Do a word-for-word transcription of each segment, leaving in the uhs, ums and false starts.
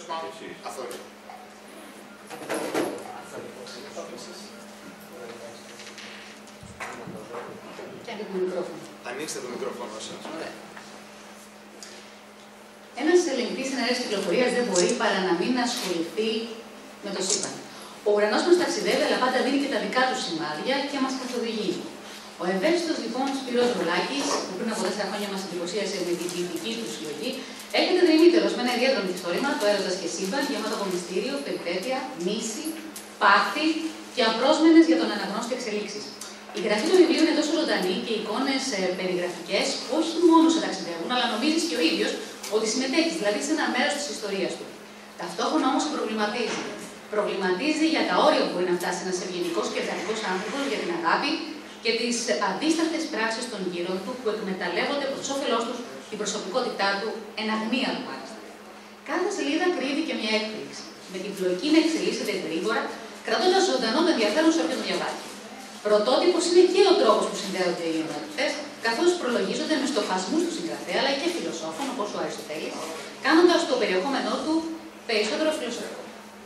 Αυτό είναι. Ανοίξτε το μικρόφωνο σας. Ένας ελεγκτής ενέργειας κυκλοφορίας δεν μπορεί παρά να μην ασχοληθεί με το σύμπαν. Ο ουρανός μας ταξιδεύει, αλλά πάντα δίνει και τα δικά του σημάδια και μας καθοδηγεί. Ο ευαίσθητος λοιπόν Σπύρος Ρουλάκης, που πριν από τέσσερα χρόνια μας εντυπωσίασε με την ποιητική του συλλογή, έρχεται δρυμύτερος με ένα ιδιαίτερο μυθιστόρημα, το Έρωτας και Σύμπαν, γεμάτο από μυστήριο, περιπέτεια, μίση, πάθη και απρόσμενες για τον αναγνώστη εξελίξεις. Η γραφή του βιβλίου είναι τόσο ζωντανή και οι εικόνες ε, περιγραφικές όχι μόνο σε ταξιδεύουν, αλλά νομίζεις και ο ίδιος ότι συμμετέχεις, δηλαδή σε ένα μέρος της ιστορίας του. Ταυτόχρονα όμως προβληματίζει. Προβληματίζει για τα όρια που μπορεί να φτάσει ένας ευγενικός και εργατικός άνθρωπος για την αγάπη και τις αντίστοιχες πράξεις των γύρων του που εκμεταλλεύονται προς όφελός τους την προσωπικότητά του, εν αγνία του μάλιστα. Κάθε σελίδα κρύβει και μια έκπληξη, με την πλοϊκή να εξελίσσεται γρήγορα, κρατώντας ζωντανό το ενδιαφέρον σε όποιον το διαβάζει. Πρωτότυπος είναι και ο τρόπος που συνδέονται οι ενότητες, καθώς προλογίζονται με στοχασμούς του συγγραφέα αλλά και φιλοσόφων, όπως ο Αριστοτέλης, κάνοντας το περιεχόμενό του περισσότερο φιλοσοφικό.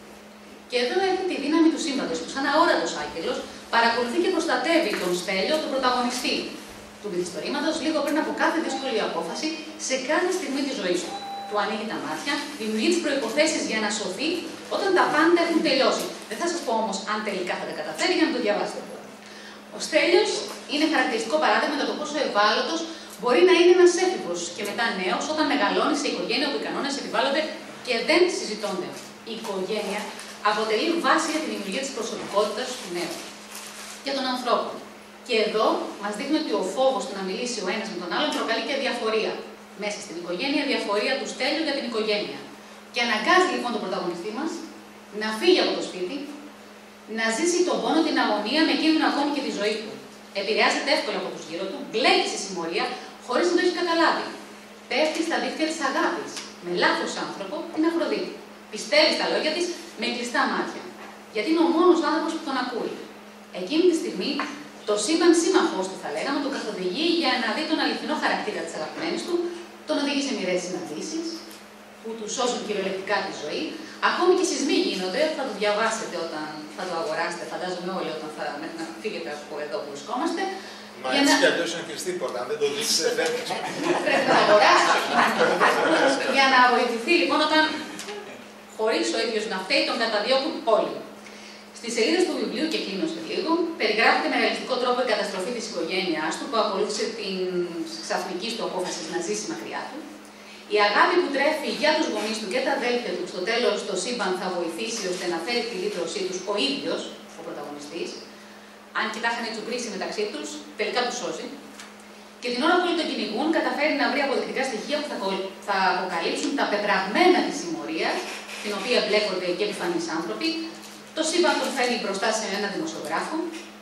Και εδώ έχει τη δύναμη του σύμπαντος, που σαν αόρατος άγγελος παρακολουθεί και προστατεύει τον Στέλιο, τον πρωταγωνιστή του μυθιστορήματος, λίγο πριν από κάθε δύσκολη απόφαση, σε κάθε στιγμή της ζωής του. Του ανοίγει τα μάτια, δημιουργεί τις προϋποθέσεις για να σωθεί όταν τα πάντα έχουν τελειώσει. Δεν θα σας πω όμως αν τελικά θα τα καταφέρει για να το διαβάσετε. Ο Στέλιος είναι χαρακτηριστικό παράδειγμα για το πόσο ευάλωτος μπορεί να είναι ένας έφηβος και μετά νέος όταν μεγαλώνει σε οικογένεια όπου οι κανόνες επιβάλλονται και δεν συζητώνται. Η οικογένεια αποτελεί βάση για τη δημιουργία της προσωπικότητας του νέου και των ανθρώπων. Και εδώ μας δείχνει ότι ο φόβος του να μιλήσει ο ένας με τον άλλον προκαλεί και διαφορία. Μέσα στην οικογένεια, διαφορία του Στέλιου για την οικογένεια. Και αναγκάζει λοιπόν τον πρωταγωνιστή μας να φύγει από το σπίτι, να ζήσει τον πόνο, την αγωνία με εκείνον ακόμη και τη ζωή του. Επηρεάζεται εύκολα από τους γύρω του, μπλέκει στη συμμορία χωρίς να το έχει καταλάβει. Πέφτει στα δίκτυα της αγάπης, με λάθος άνθρωπο, την Αφροδίτη. Πιστεύει στα λόγια της με κλειστά μάτια. Γιατί είναι ο μόνος άνθρωπος που τον ακούει. Εκείνη τη στιγμή, το σύμπαν σύμμαχός του, θα λέγαμε, τον καθοδηγεί για να δει τον αληθινό χαρακτήρα της αγαπημένης του, τον οδηγεί σε μοιραίες συναντήσεις, που του σώζουν κυριολεκτικά τη ζωή. Ακόμη και σεισμοί γίνονται, θα το διαβάσετε όταν θα το αγοράσετε, φαντάζομαι όλοι όταν θα μέχρι να φύγετε από εδώ που βρισκόμαστε. Μα έτσι κι αλλιώς είναι κλειστή πόρτα, αν δεν το δεις δεν πρέπει να αγοράσετε. Για να βοηθηθεί λοιπόν όταν χωρίς ο ίδιος να φταίει, τον καταδιώκουν όλοι. Στις σελίδες του βιβλίου, και κλείνω σε λίγο, περιγράφεται με ρεαλιστικό τρόπο η καταστροφή της οικογένειάς του που ακολούθησε την ξαφνική του απόφαση να ζήσει μακριά του. Η αγάπη που τρέφει για τους γονείς του και τα αδέλφια του στο τέλος το σύμπαν θα βοηθήσει ώστε να φέρει τη λύτρωσή τους ο ίδιος, ο πρωταγωνιστής. Αν και τα είχαν τσουκρίσει μεταξύ τους, τελικά τους σώζει. Και την ώρα που όλοι τον κυνηγούν, καταφέρει να βρει αποδεικτικά στοιχεία που θα, θα αποκαλύψουν τα πεπραγμένα της συμμορίας, στην οποία μπλέκονται και επιφανείς άνθρωποι. Το σύμπαν τον φέρνει μπροστά σε έναν δημοσιογράφο.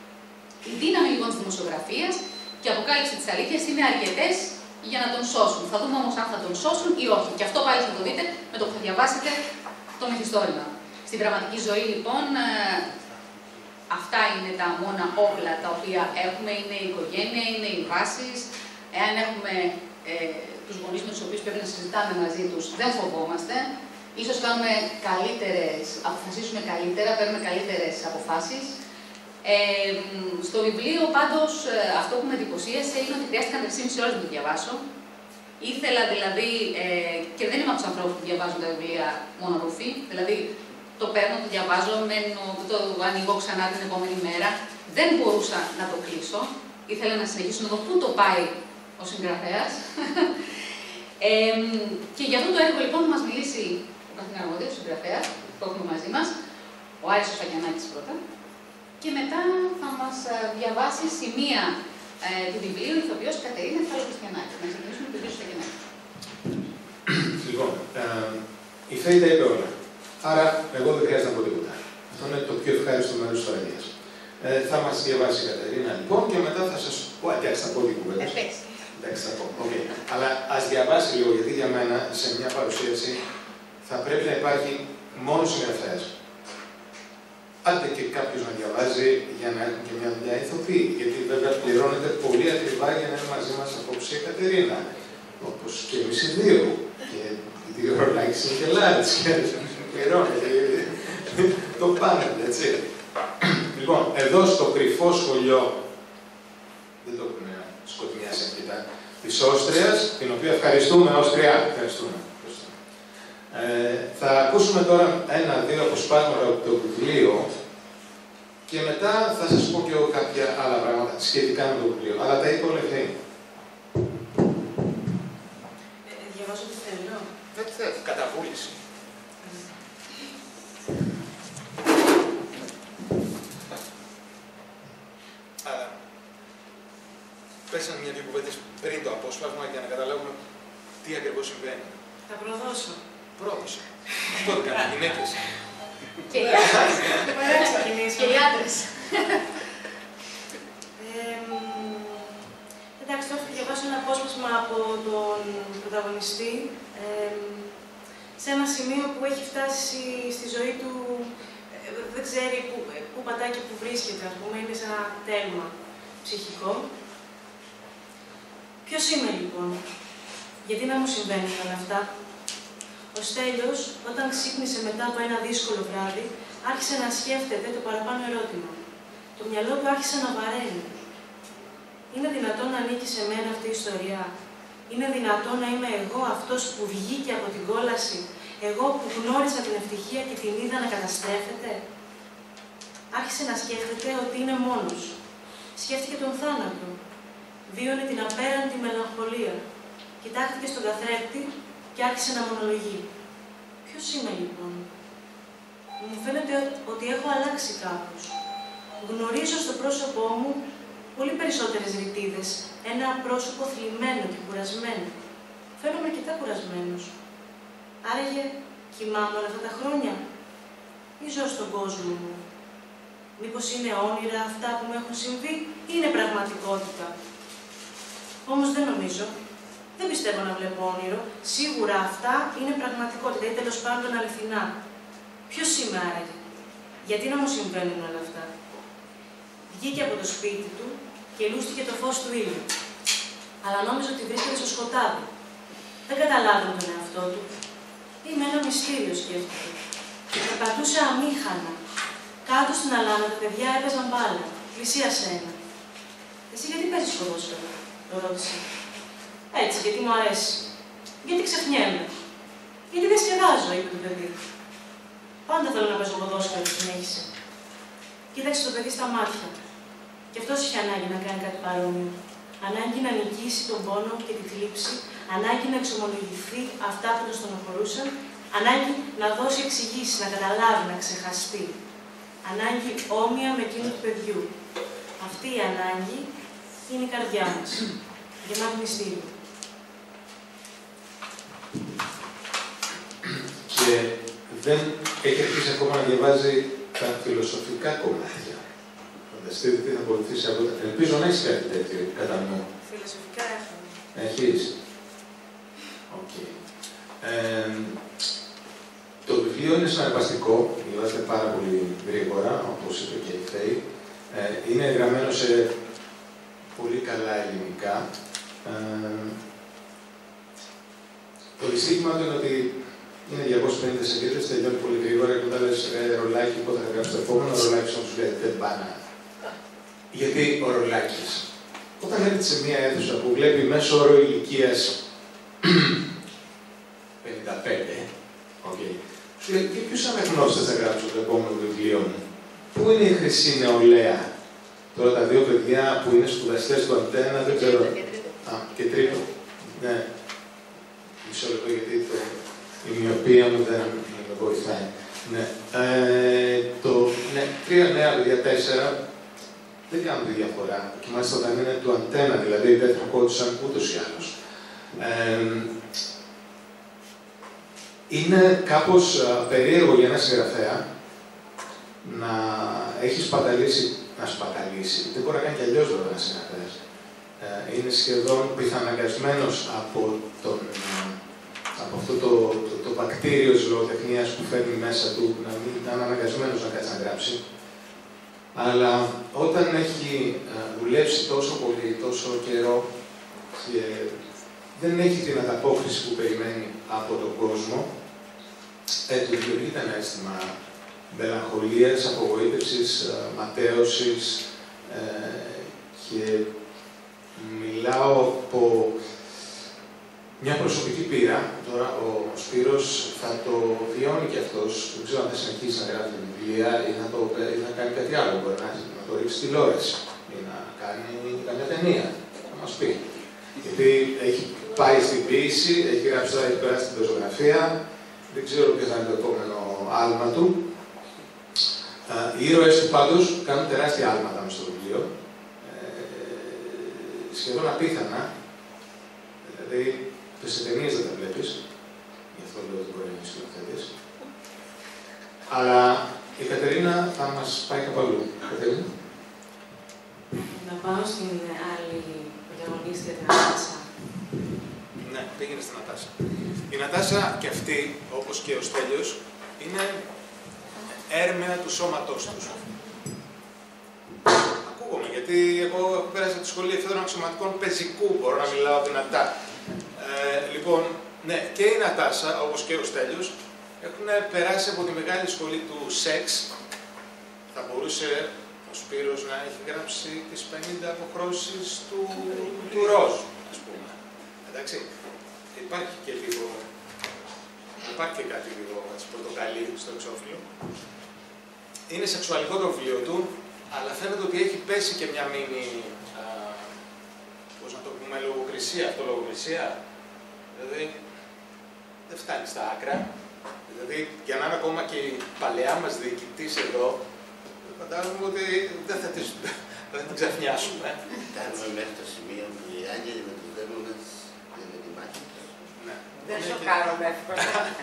Η δύναμη λοιπόν της δημοσιογραφίας και η αποκάλυψη της αλήθειας είναι αρκετές για να τον σώσουν. Θα δούμε όμως αν θα τον σώσουν ή όχι. Και αυτό πάλι θα το δείτε με το που θα διαβάσετε το μυθιστόρημα. Στην πραγματική ζωή λοιπόν, αυτά είναι τα μόνα όπλα τα οποία έχουμε. Είναι η οικογένεια, είναι οι βάσεις. Εάν έχουμε ε, τους γονείς με τους οποίους πρέπει να συζητάμε μαζί τους, δεν φοβόμαστε. Ίσως κάνουμε καλύτερες, αποφασίσουμε καλύτερα, παίρνουμε καλύτερες αποφάσεις. Ε, στο βιβλίο πάντως αυτό που με εντυπωσίασε είναι ότι χρειάστηκαν τρεις και μισή ώρες να το διαβάσω. Ήθελα δηλαδή, ε, και δεν είμαι από τους ανθρώπους που διαβάζουν τα βιβλία μόνο ρούφι, δηλαδή το παίρνω, το διαβάζω, μένω, το ανοίγω ξανά την επόμενη μέρα. Δεν μπορούσα να το κλείσω. Ήθελα να συνεχίσω να δω πού το πάει ο συγγραφέας. ε, και για αυτό το έργο λοιπόν θα μας μιλήσει ο καθηγητής, ο συγγραφέας που έχουμε μαζί μας, ο Άρης Φαγιανάκης πρώτα. Και μετά θα μας διαβάσει σημεία ε, του βιβλίου η ηθοποιός Κατερίνα Θαλοκριστιανάκη. Να ξεκινήσουμε με τον κύριο Φαγιανάκη. Λοιπόν, ε, η Φέη τα είπε όλα. Άρα, εγώ δεν χρειάζεται να πω τίποτα. Αυτό είναι το πιο ευχάριστο μέρος της παραγωγής. Ε, θα μας διαβάσει η Κατερίνα λοιπόν και μετά θα σας πω. Εντάξει, θα πω δύο κουβέντες. Εντάξει, θα πω. Okay. Αλλά ας διαβάσει λίγο, γιατί για μένα σε μια παρουσίαση θα πρέπει να υπάρχει μόνο συγγραφέας. Άντε και κάποιος να διαβάζει για να έχουν και μια δουλειά ηθοποιή. Γιατί βέβαια πληρώνεται πολύ ακριβά για να είναι μαζί μας απόψε η Κατερίνα. Όπως και εμείς οι δύο. Και οι δύο ρολάκες είναι και λάρες. πληρώνετε. Το πάνελ, έτσι. Λοιπόν, εδώ στο κρυφό σχολείο, δεν το έχουμε σκοτεινιά σελίδα, της Όστριας, την οποία ευχαριστούμε, Όστρια, ευχαριστούμε. Ε, θα ακούσουμε τώρα ένα-δύο αποσπάσματα από το βιβλίο και μετά θα σας πω και εγώ κάποια άλλα πράγματα σχετικά με το βιβλίο. Αλλά τα είπε όλα αυτή. Ε, διαβάζω τι θέλω. Δεν θέλω. Καταβούληση. Άρα, πέσανε μια-δύο κουβέντες πριν το απόσπασμα για να καταλάβουμε τι ακριβώς συμβαίνει. Θα προδώσω. Πρόδωσε. Αυτό δεν κάνει, γυναίκες. Και οι άντρες. Και οι άντρες. Εντάξει, τώρα θα διαβάσω ένα απόσπασμα από τον πρωταγωνιστή ε, σε ένα σημείο που έχει φτάσει στη ζωή του, ε, δεν ξέρει που, που πατάει και που βρίσκεται, ας πούμε, είναι σε ένα τέλμα ψυχικό. Ποιος είμαι λοιπόν, γιατί να μου συμβαίνουν όλα αυτά? Ο Στέλιος, όταν ξύπνησε μετά από ένα δύσκολο βράδυ, άρχισε να σκέφτεται το παραπάνω ερώτημα. Το μυαλό του άρχισε να βαραίνει. Είναι δυνατόν να ανήκει σε μένα αυτή η ιστορία? Είναι δυνατόν να είμαι εγώ αυτός που βγήκε από την κόλαση, εγώ που γνώρισα την ευτυχία και την είδα να καταστρέφεται? Άρχισε να σκέφτεται ότι είναι μόνος. Σκέφτηκε τον θάνατο. Βίωνε την απέραντη μελαγχολία. Κοιτάχτηκε στον καθρέφτη και άρχισε να μονολογεί. Ποιος είμαι λοιπόν? Μου φαίνεται ότι έχω αλλάξει κάπως. Γνωρίζω στο πρόσωπό μου πολύ περισσότερες ρητίδες. Ένα πρόσωπο θλιμμένο και κουρασμένο. Φαίνομαι αρκετά κουρασμένος. Άραγε κοιμάμαι όλα αυτά τα χρόνια ή ζω στον κόσμο μου? Μήπως είναι όνειρα αυτά που μου έχουν συμβεί ή είναι πραγματικότητα? Όμως δεν νομίζω. Δεν πιστεύω να βλέπω όνειρο. Σίγουρα αυτά είναι πραγματικότητα ή τέλος πάντων αληθινά. Ποιος είμαι άραγε? Γιατί να μου συμβαίνουν όλα αυτά? Βγήκε από το σπίτι του και λούστηκε το φως του ήλιου. Αλλά νόμιζε ότι βρίσκεται στο σκοτάδι. Δεν καταλάβαινε τον εαυτό του. Είμαι ένα μυστήριο, σκέφτηκε. Περπατούσε αμήχανα. Κάτω στην αλάνα τα παιδιά έπαιζαν μπάλα. Πλησίασε ένα. Εσύ γιατί παίζεις ποδόσφαιρο? Το ρώτησε. Έτσι, γιατί μου αρέσει. Γιατί ξεχνιέμαι. Γιατί δεν σκεδάζω, είπε το παιδί. Πάντα θέλω να παίζω ποδόσφαιρο, συνέχισε. Κοίταξε το παιδί στα μάτια. Και αυτός είχε ανάγκη να κάνει κάτι παρόμοιο. Ανάγκη να νικήσει τον πόνο και τη θλίψη, ανάγκη να εξομολογηθεί αυτά που τον στενοχωρούσαν, ανάγκη να δώσει εξηγήσεις, να καταλάβει, να ξεχαστεί. Ανάγκη όμοια με εκείνο του παιδιού. Αυτή η ανάγκη είναι η καρδιά μας. Γεμάτη μυστήριο. Και δεν έχει αρχίσει ακόμα να διαβάζει τα φιλοσοφικά κομμάτια. Φανταστείτε τι θα βοηθήσει από τα... Ελπίζω να έχεις κάτι τέτοιο κατά νου. Φιλοσοφικά έχω. Έχεις. Οκ. Okay. Ε, το βιβλίο είναι συναρπαστικό, διαβάζεται πάρα πολύ γρήγορα, όπως είπε και η Φέη. Ε, είναι γραμμένο σε πολύ καλά ελληνικά. Ε, το δυστύχημα του είναι ότι είναι διακόσιες πενήντα σελίδες, τελειώνει πολύ γρήγορα και όταν λες ε, ρολάκι, πότε θα γράψει το επόμενο, ο ρολάκης όμως λέει δεν πάνε. Γιατί ο ρολάκης, όταν έρχεται σε μια αίθουσα που βλέπει μέσο όρο ηλικίας πενήντα πέντε, okay, σου λέει και ποιους αναγνώστες θα γράψω το επόμενο βιβλίο μου? Πού είναι η χρυσή νεολαία? Τώρα τα δύο παιδιά που είναι σπουδαστές του Αντένα, δεν ξέρω. Α, και τρίτο. Ναι. Μισό λεπτό γιατί το... η μοιοπία μου δεν με βοηθάει. Ναι. Ε, το... ναι. Τρία νέα παιδιά, τέσσερα, δεν κάνουν τη διαφορά. Και μάλιστα όταν είναι του Αντένα, δηλαδή δεν τρακόντουσαν ούτως ή άλλως. Ε, είναι κάπως α, περίεργο για ένα συγγραφέα να έχει σπαταλήσει, να σπαταλήσει. Δεν μπορεί να κάνει κι αλλιώς βέβαια ένα συγγραφέας. Ε, είναι σχεδόν πιθαναγκασμένος από, τον, από αυτό το, το, το βακτήριο της λογοτεχνίας που φέρνει μέσα του, να μην είναι αναγκασμένος να κάτσει να γράψει. Αλλά όταν έχει ε, δουλέψει τόσο πολύ, τόσο καιρό και δεν έχει την ανταπόκριση που περιμένει από τον κόσμο, ε, του δημιουργείται ένα αίσθημα μελαγχολίας, απογοήτευσης, ματέωσης ε, και μιλάω από μια προσωπική πείρα. Τώρα ο Σπύρος θα το βιώνει και αυτός, δεν ξέρω αν θα συνεχίσει να γράφει βιβλία ή να, το, ή να κάνει κάτι άλλο, μπορεί να, να το ρίξει τηλεόραση ή να κάνει καμιά ταινία, να μας πει. Γιατί έχει πάει στην ποίηση, έχει γράψει τώρα, έχει περάσει την πεζογραφία, δεν ξέρω ποιο θα είναι το επόμενο άλμα του. Οι ήρωες του πάντως κάνουν τεράστια άλματα μες στο βιβλίο, ε, σχεδόν απίθανα, δηλαδή σε ταινίες δεν τα βλέπεις, γι' αυτό λέω ότι μπορεί να είναι σκηνοθέτης. Αλλά η Κατερίνα θα μας πάει κάπου αλλού. Κατερίνα. Να πάω στην άλλη πρωταγωνίστρια, την Νατάσα. Ναι, πήγαινε στην Νατάσα. Η Νατάσα και αυτή, όπως και ο Στέλιος, είναι έρμεα του σώματός τους. Ακούγομαι, γιατί εγώ πέρασα από τη σχολή εφέδρων αξιωματικών πεζικού, μπορώ να μιλάω δυνατά. Ε, λοιπόν, ναι, και η Νατάσα, όπως και ο Στέλιος, έχουν περάσει από τη μεγάλη σχολή του σεξ. Θα μπορούσε ο Σπύρος να έχει γράψει τις πενήντα αποχρώσεις του, του ροζ, ας πούμε. Εντάξει, υπάρχει και λίγο, υπάρχει και κάτι λίγο πορτοκαλί στο εξώφυλλο. Είναι σεξουαλικό το βιβλίο του, αλλά φαίνεται ότι έχει πέσει και μια μήνυ, α, πώς να το πούμε, λογοκρισία, αυτολογοκρισία. Δηλαδή, δεν φτάνει στα άκρα. Δηλαδή, για να είναι ακόμα και η παλαιά μας διοικητής εδώ, φαντάζομαι ότι δεν θα, τις, δεν θα την ξαφνιάσουμε. Φτάνουμε μέχρι το σημείο που οι άγγελοι με τους δαίμονες είναι τη μάχη τους. Ναι. Δεν σοκάρομαι εύκολα.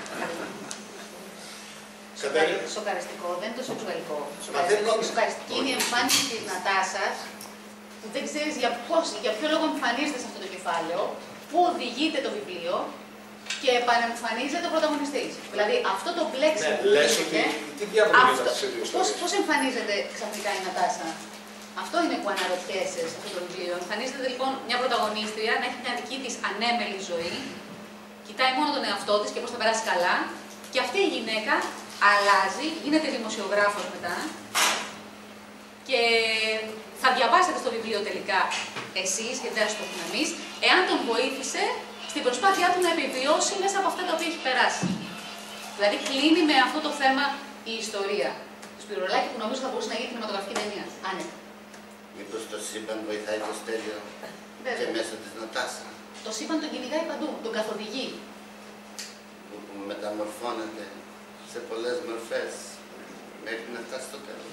Σοκαριστικό, δεν είναι το σεξουαλικό. Σοκαριστικό. Σοκαριστική είναι η εμφάνιση της Νατάσας, που δεν ξέρεις για, πώς, για ποιο λόγο εμφανίζεται σε αυτό το κεφάλαιο, πού οδηγείται το βιβλίο και επανεμφανίζεται ο πρωταγωνιστής. Δηλαδή αυτό το μπλέξιμο που γίνεται, πώς, πώς εμφανίζεται ξαφνικά η Νατάσα. Αυτό είναι που αναρωτιέσαι σε αυτό το βιβλίο. Εμφανίζεται λοιπόν μια πρωταγωνίστρια να έχει μια δική της ανέμελη ζωή, κοιτάει μόνο τον εαυτό της και πώς θα περάσει καλά, και αυτή η γυναίκα αλλάζει, γίνεται δημοσιογράφος μετά και θα διαβάσετε στο βιβλίο τελικά εσείς και δεν θα σου το πούμε εμείς, εάν τον βοήθησε στην προσπάθειά του να επιβιώσει μέσα από αυτά τα οποία έχει περάσει. Δηλαδή κλείνει με αυτό το θέμα η ιστορία του Σπυρολάκη, που νομίζω θα μπορούσε να γίνει κινηματογραφική ταινία. Άνετα. Μήπως το σύμπαν βοηθάει το Στέλιο και μέσω της Νατάσα. Το σύμπαν τον κυνηγάει παντού, τον καθοδηγεί. Που μεταμορφώνεται σε πολλές μορφές μέχρι να φτάσει στο τέλος.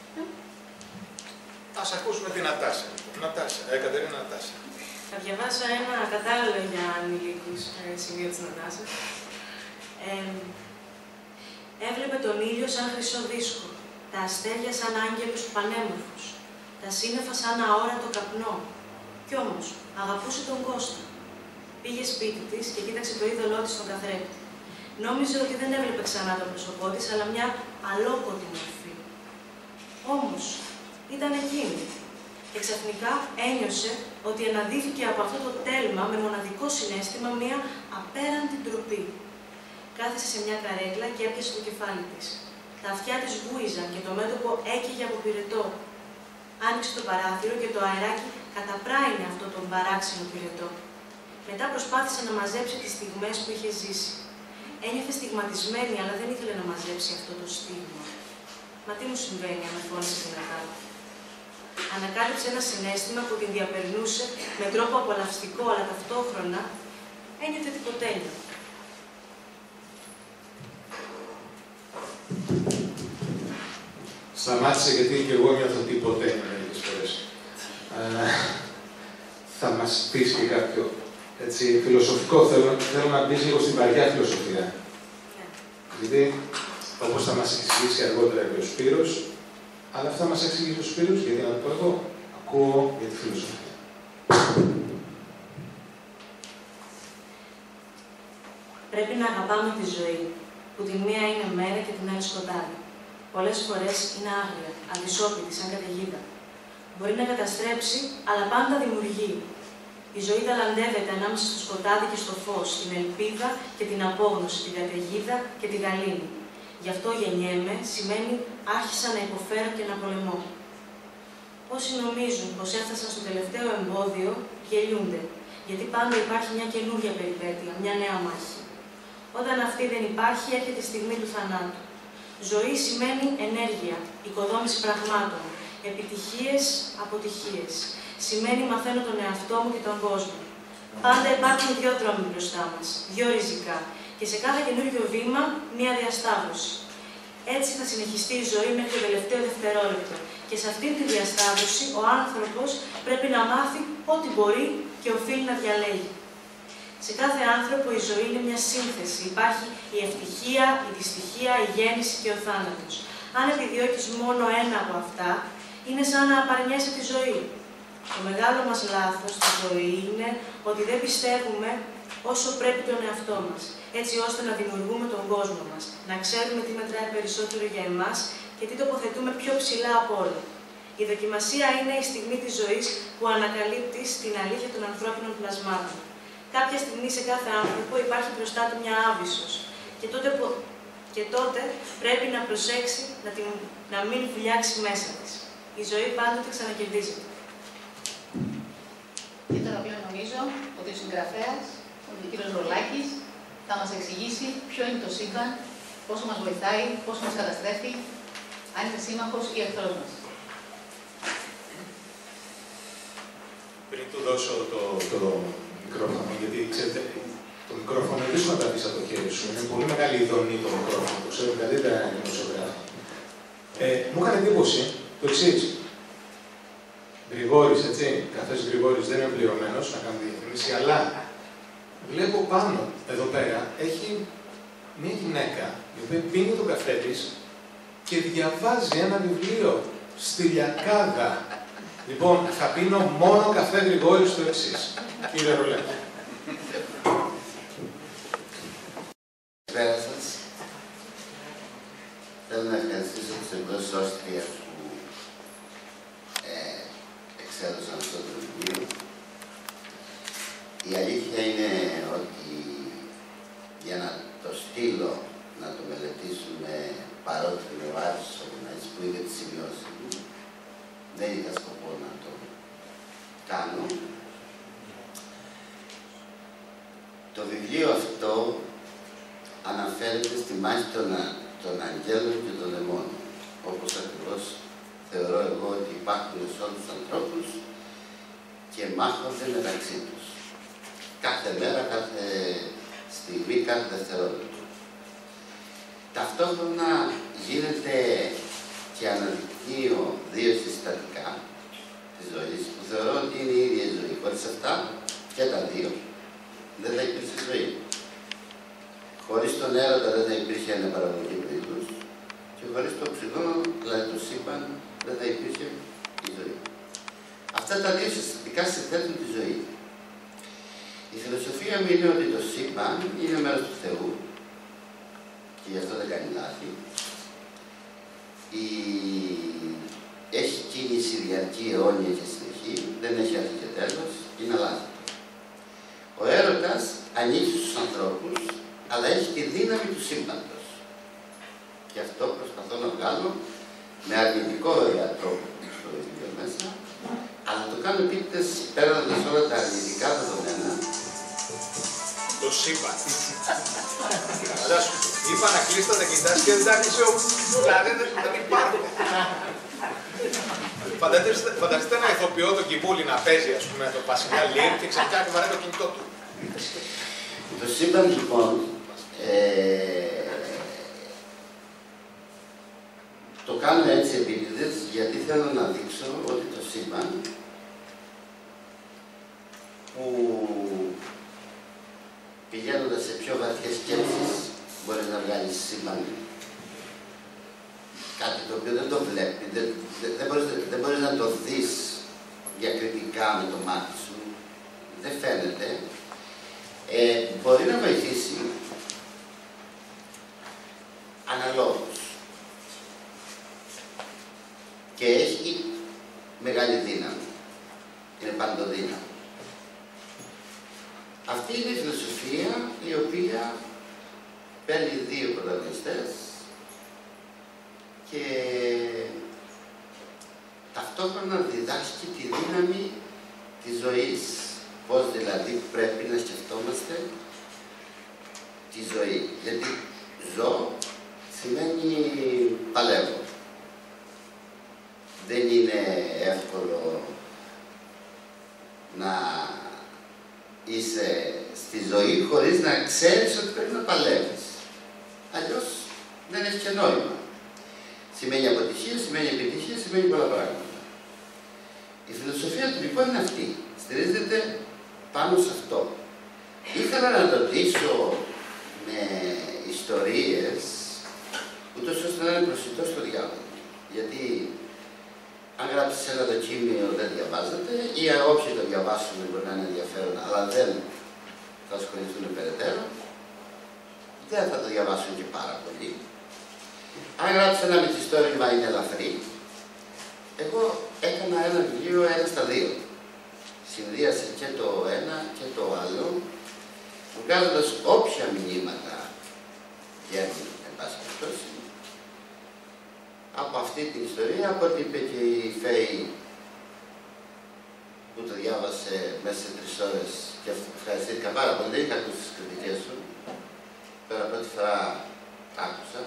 Ας ακούσουμε την Νατάσα. Νατάσα, ε, Κατερίνα Νατάσα. Θα διαβάσω ένα κατάλληλο για ανηλίκους σημείο της Νατάσας. Ε, έβλεπε τον ήλιο σαν χρυσό δίσκο, τα αστέρια σαν άγγελους πανέμορφους, τα σύννεφα σαν αόρατο καπνό. Κι όμως, αγαπούσε τον Κώστα. Πήγε σπίτι της και κοίταξε το είδωλό της στον καθρέφτη. Νόμιζε ότι δεν έβλεπε ξανά το πρόσωπό της, αλλά μια αλόκοτη μορφή. Όμως, ήταν εκείνη. Και ξαφνικά ένιωσε ότι αναδύθηκε από αυτό το τέλμα με μοναδικό συναίσθημα μια απέραντη ντροπή. Κάθισε σε μια καρέκλα και έπιασε το κεφάλι της. Τα αυτιά της βούιζαν και το μέτωπο έκαιγε από πυρετό. Άνοιξε το παράθυρο και το αεράκι καταπράινε αυτό τον παράξενο πυρετό. Μετά προσπάθησε να μαζέψει τις στιγμές που είχε ζήσει. Ένιωθε στιγματισμένη, αλλά δεν ήθελε να μαζέψει αυτό το στίγμα. Μα τι μου συμβαίνει, αναφώνησε δυνατά. Ανακάλυψε ένα συναίσθημα που την διαπερνούσε με τρόπο απολαυστικό, αλλά ταυτόχρονα ένιωθε τυποτέλειο. Σταμάτησε γιατί και εγώ νιώθω τυποτέλειο μερικές φορές. Θα μας πεις και κάποιο έτσι, φιλοσοφικό, θέλω, θέλω να μπεις λίγο στην βαριά φιλοσοφία. Yeah. Γιατί, όπως θα μας εξηγήσει αργότερα και ο Σπύρος, αλλά αυτά μας εξηγήσει ο Σπύρος, γιατί να το πω εγώ, ακούω για τη φιλοσοφία. Πρέπει να αγαπάμε τη ζωή, που τη μία είναι μέρα και την άλλη σκοτάδι. Πολλές φορές είναι άγρια, αδυσόπιτη, σαν καταιγίδα. Μπορεί να καταστρέψει, αλλά πάντα δημιουργεί. Η ζωή ταλαντεύεται ανάμεσα στο σκοτάδι και στο φως, την ελπίδα και την απόγνωση, την καταιγίδα και τη γαλήνη. Γι' αυτό γεννιέμαι σημαίνει άρχισα να υποφέρω και να πολεμώ. Όσοι νομίζουν πως έφτασαν στο τελευταίο εμπόδιο, γελιούνται, γιατί πάντα υπάρχει μια καινούργια περιπέτεια, μια νέα μάχη. Όταν αυτή δεν υπάρχει, έρχεται η στιγμή του θανάτου. Ζωή σημαίνει ενέργεια, οικοδόμηση πραγμάτων, επιτυχίες, αποτυχίες. Σημαίνει μαθαίνω τον εαυτό μου και τον κόσμο. Πάντα υπάρχουν δύο δρόμοι μπροστά μας, δύο ριζικά, και σε κάθε καινούργιο βήμα, μία διασταύρωση. Έτσι θα συνεχιστεί η ζωή μέχρι το τελευταίο δευτερόλεπτο. Και σε αυτή τη διασταύρωση, ο άνθρωπος πρέπει να μάθει ό,τι μπορεί και οφείλει να διαλέγει. Σε κάθε άνθρωπο η ζωή είναι μια σύνθεση. Υπάρχει η ευτυχία, η δυστυχία, η γέννηση και ο θάνατος. Αν επιδιώκεις μόνο ένα από αυτά, είναι σαν να απαρνιέσαι τη ζωή. Το μεγάλο μας λάθος στη ζωή είναι ότι δεν πιστεύουμε όσο πρέπει τον εαυτό μας, έτσι ώστε να δημιουργούμε τον κόσμο μας, να ξέρουμε τι μετράει περισσότερο για εμάς και τι τοποθετούμε πιο ψηλά από όλα. Η δοκιμασία είναι η στιγμή της ζωής που ανακαλύπτεις την αλήθεια των ανθρώπινων πλασμάτων. Κάποια στιγμή σε κάθε άνθρωπο υπάρχει μπροστά του μια άβυσσος και τότε, και τότε πρέπει να προσέξει να, την, να μην βουλιάξει μέσα της. Η ζωή πάντοτε ξανακερδίζεται. Και τώρα πλέον νομίζω ότι ο συγγραφέας, ο κ. Ρολάκης, θα μας εξηγήσει ποιο είναι το σύμπαν, πόσο μας βοηθάει, πόσο μας καταστρέφει, αν είναι σύμμαχος ή εχθρός μας. Πριν του δώσω το, το μικρόφωνο, γιατί ξέρετε, το μικρόφωνο είναι δύσκολο να τα πεις από το χέρι σου. Είναι πολύ μεγάλη ειδονή το μικρόφωνο, το ξέρω καλύτερα ένα δημοσιογράφο. Ε, μου έκανε εντύπωση το εξής. Γρηγόρης, έτσι, καθώς Γρηγόρης δεν είναι πληρωμένος να κάνει διαφήμιση, αλλά βλέπω πάνω, εδώ πέρα, έχει μια γυναίκα η οποία πίνει το καφέ της και διαβάζει ένα βιβλίο στη Λιακάδα. Λοιπόν, θα πίνω μόνο καφέ Γρηγόρη στο εξής. Κύριε Ρολάκη. Καλησπέρα σας. Θέλω να ευχαριστήσω τους εκδόσεις που ε, εξέδωσαν αυτό το βιβλίο. Η αλήθεια είναι ότι για να το στείλω, να το μελετήσουμε, παρότι με βάρος που είδε τις σημειώσεις μου, δεν είχα σκοπό να το κάνω. Το βιβλίο αυτό αναφέρεται στη μάχη των, των αγγέλων και των δαιμόνων, όπως ακριβώς θεωρώ εγώ ότι υπάρχουν σε όλους τους ανθρώπους και μάχονται μεταξύ τους. Κάθε μέρα, κάθε στιγμή, κάθε δευτερόλεπτο. Ταυτόχρονα γίνεται και αναδεικνύω δύο συστατικά της ζωής που θεωρώ ότι είναι η ίδια η ζωή. Χωρίς αυτά και τα δύο δεν θα υπήρχε ζωή. Χωρίς τον έρωτα δεν θα υπήρχε αναπαραγωγή του είδους και χωρίς το οξυγόνο, δηλαδή το σύμπαν, δεν θα υπήρχε η ζωή. Αυτά τα δύο συστατικά συνθέτουν τη ζωή. Η φιλοσοφία μου είναι ότι το σύμπαν είναι μέρος του Θεού και γι' αυτό δεν κάνει λάθη. Η... Έχει κίνηση διαρκή, αιώνια και συνεχή, δεν έχει αρχή και τέλος, είναι αλάθητο. Ο έρωτας ανήκει στους ανθρώπους, αλλά έχει τη δύναμη του σύμπαντος. Και αυτό προσπαθώ να βγάλω με αρνητικό βέβαια τρόπο στο βιβλίο μέσα, αλλά το κάνω επίτηδες παίρνοντας όλα τα αρνητικά δεδομένα. Το σύμπαν. Αλλά σου είπα να κλείσει τα κινητά και δεν τα κλείσε ο... Δηλαδή δεν υπάρχουν. Φανταστείτε ένα ηθοποιό το Κιμούλη να παίζει, ας πούμε, το Πασχαλιά Λίρ και ξαφνικά και βαράει το κινητό του. Το σύμπαν, λοιπόν, ε, το κάνω έτσι επίτηδες, γιατί θέλω να δείξω ότι το σύμπαν που πηγαίνοντας σε πιο βαθιές σκέψεις μπορείς να βγάλεις σύμπαν κάτι το οποίο δεν το βλέπει, δεν, δεν, δεν, μπορείς, δεν μπορείς να το δεις διακριτικά με το μάτι σου, δεν φαίνεται. Ε, μπορεί να βοηθήσει αναλόγως και έχει μεγάλη δύναμη, είναι παντοδύναμη. αυτή είναι η φιλοσοφία η οποία παίρνει δύο πρωταγωνιστές και ταυτόχρονα διδάσκει τη δύναμη της ζωής. Πώς δηλαδή πρέπει να σκεφτόμαστε τη ζωή. Γιατί ζω σημαίνει παλεύω. Δεν είναι εύκολο να είσαι στη ζωή χωρίς να ξέρεις ότι πρέπει να παλεύεις. Αλλιώς δεν έχει και νόημα. Σημαίνει αποτυχία, σημαίνει επιτυχία, σημαίνει πολλά πράγματα. Η φιλοσοφία του λοιπόν είναι αυτή. Στηρίζεται πάνω σε αυτό. Ήθελα να το δείσω με ιστορίες, ούτως ώστε να είναι προσιτό στο διάβασμα. Γιατί αν γράψεις ένα δοκίμιο δεν διαβάζεται, ή όποιοι το διαβάσουν μπορεί να είναι ενδιαφέρον, αλλά δεν θα ασχοληθούν περαιτέρω, δεν θα το διαβάσουν και πάρα πολύ. Αν γράψεις ένα μυθιστόρημα είναι ελαφρύ. Εγώ έκανα ένα βιβλίο ένα στα δύο. Συνδύασε και το ένα και το άλλο, βγάζοντας όποια μηνύματα βγαίνουν, εν πάση περιπτώσει, από αυτή την ιστορία, από ό,τι είπε και η Φέη που το διάβασε μέσα σε τρεις ώρες και ευχαριστήθηκα πάρα πολύ, είχα ακούσει τις κριτικές σου, πέρα πρώτη φορά άκουσα.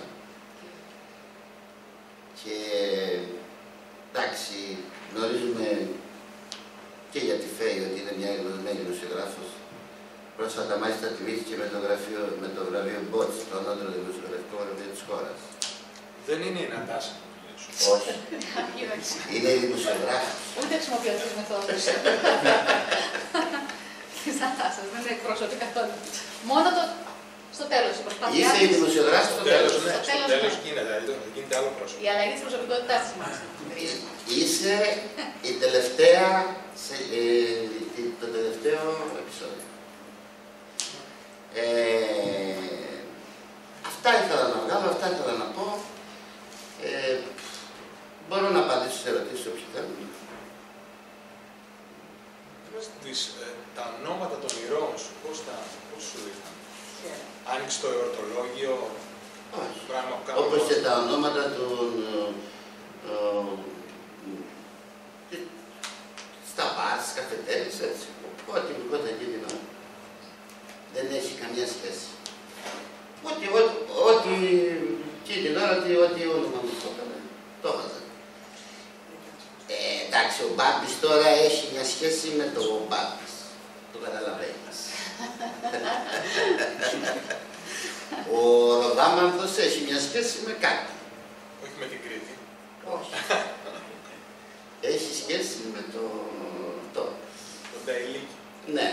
Και εντάξει, γνωρίζουμε και για τη Φέη ότι είναι μια γνωσμένη δημοσιογράφος. Πρόσφατα μάλιστα τιμήθηκε με το, γραφείο, με το βραβείο Μπότς, το ανώτερο δημοσιογραφικό βραβείο της χώρας. Δεν είναι η Νατάσα. Όχι. Είναι η δημοσιογράφος. Ούτε χρησιμοποιώ τις μεθόδους της Νατάσας, δεν είναι εκπρόσωπη καθόλου. Μόνο το στο τέλος η προσπάθειά Είσαι η δημοσιογράφος στο τέλος. Ναι, Στο στο τέλος, τέλος ναι. γίνεται, γίνεται άλλο πρόσωπο. Η αλλαγή της προσωπικότητάς της μάλιστα. Είσαι η τελευταία, σε, ε, το τελευταίο επεισόδιο. Ε, αυτά ήθελα να βγάλω, αυτά ήθελα να πω. Ε, μπορώ να απαντήσω σε ερωτήσεις όποιοι θέλουν. Τις, ε, τα ονόματα των ηρώων σου, πώς, τα, πώς σου ήρθαν? Άνοιξε το εορτολόγιο, Όχι. πράγμα που Όπως κάνω. και τα ονόματα των ε, ε, στα μπαρ, στις καφετέρειες, έτσι. Ό,τι γλυκόταν εκεί την ώρα. Δεν έχει καμία σχέση. Ό,τι, ό,τι, ό,τι εκεί την ώρα, ό,τι όνομα μου το έκανε, το έβαζα. Ε, εντάξει, ο Μπάμπης τώρα έχει μια σχέση με το Μπάμπης. Το καταλαβαίνεις. Ο Ροδάμανθος έχει μια σχέση με κάτι. Όχι με την Κρήτη. Όχι. Έχει σχέση με το... το. Το Νταϊλίκι. Ναι.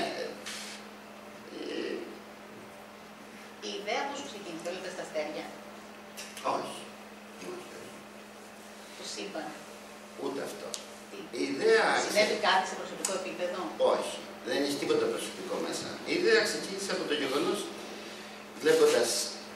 Ε, Η ιδέα πώς σου ξεκίνησε, το λέτε στα αστέρια, όχι. Όχι. το σύμπαν. Ούτε αυτό. Τι? Η ιδέα... Συνέβη κάτι σε προσωπικό επίπεδο? Όχι. Δεν έχει τίποτα προσωπικό μέσα. Η ιδέα ξεκίνησε από το γεγονός, βλέποντας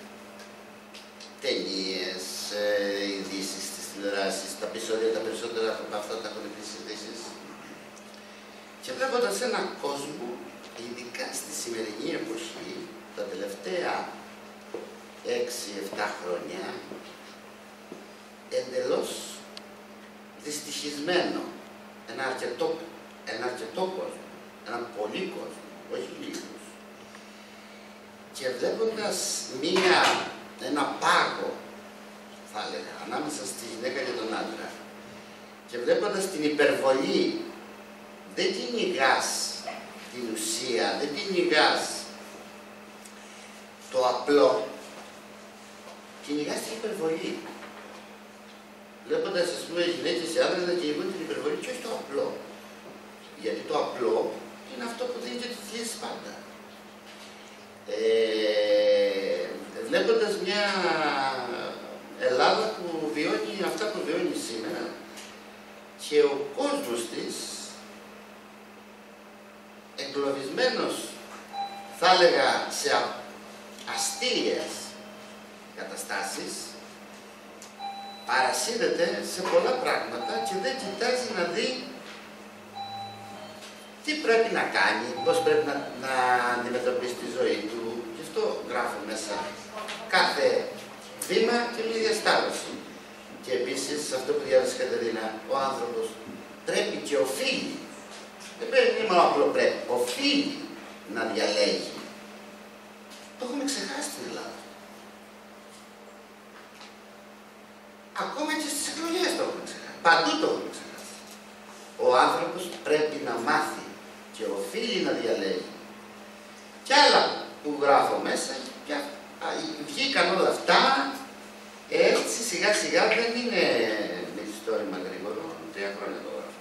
ταινίες, ε, ειδήσεις στις τηλεοράσεις, τα επεισόδια τα περισσότερα από αυτά τα έχουν πει ειδήσεις, και βλέποντας έναν κόσμο, ειδικά στη σημερινή εποχή, τα τελευταία έξι εφτά χρόνια, εντελώς δυστυχισμένο, ένα αρκετό, ένα αρκετό κόσμο, ένα πολύ κόσμο, όχι λίγους. Και βλέποντας μία, ένα πάγο, θα έλεγα, ανάμεσα στη γυναίκα και τον άντρα, και βλέποντας την υπερβολή, δεν κυνηγάς την ουσία, δεν κυνηγάς το απλό, κυνηγάς την υπερβολή. Βλέποντας, ας πούμε, οι γυναίκες και οι άντρες να κυνηγούν την υπερβολή και όχι το απλό. Γιατί το απλό είναι αυτό που δίνει και τις λύσεις πάντα. Ε, βλέποντας μια Ελλάδα που βιώνει αυτά που βιώνει σήμερα και ο κόσμος της εγκλωβισμένος, θα έλεγα, σε αστείες καταστάσεις, παρασύρεται σε πολλά πράγματα και δεν κοιτάζει να δει τι πρέπει να κάνει, πώς πρέπει να, να αντιμετωπίσει τη ζωή του. Γι' αυτό γράφω μέσα κάθε βήμα και μια διασταύρωση. Και επίσης, αυτό που διάβασε η Κατερίνα, ο άνθρωπος πρέπει και οφείλει, δεν πρέπει μόνο απλό πρέπει, οφείλει να διαλέγει. Το έχουμε ξεχάσει στην Ελλάδα. Ακόμα και στις εκλογές το έχουμε ξεχάσει. Παντού το έχουμε ξεχάσει. Ο άνθρωπος πρέπει να μάθει και οφείλει να διαλέγει. Κι άλλα που γράφω μέσα, πια, α, βγήκαν όλα αυτά, έτσι σιγά σιγά δεν είναι μυθιστόρημα γρήγορο, τρία χρόνια το γράφω.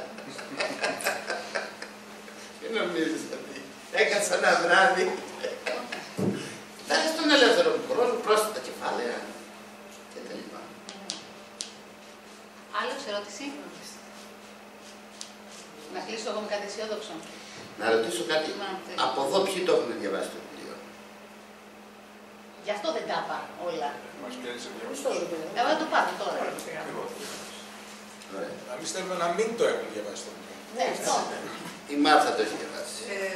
Τι νομίζεις ότι έκατσα ένα βράδυ. Φτάσει στον ελεύθερο του χρόνου, πρόσθετα κεφάλαια και τα λοιπά. Άλλος ερώτηση. Να κλείσω εγώ με κάτι αισιόδοξο. Να ρωτήσω κάτι. Από εδώ ποιοι το έχουν διαβάσει το βιβλίο. Γι' αυτό δεν τα είπα όλα. Μας πιέζει ο Γιώργος. Εγώ θα το πάρω τώρα. Ωραία. Εμείς θέλουμε να μην το έχουν διαβάσει το βιβλίο. Ναι, αυτό. Η Μάρθα το έχει διαβάσει.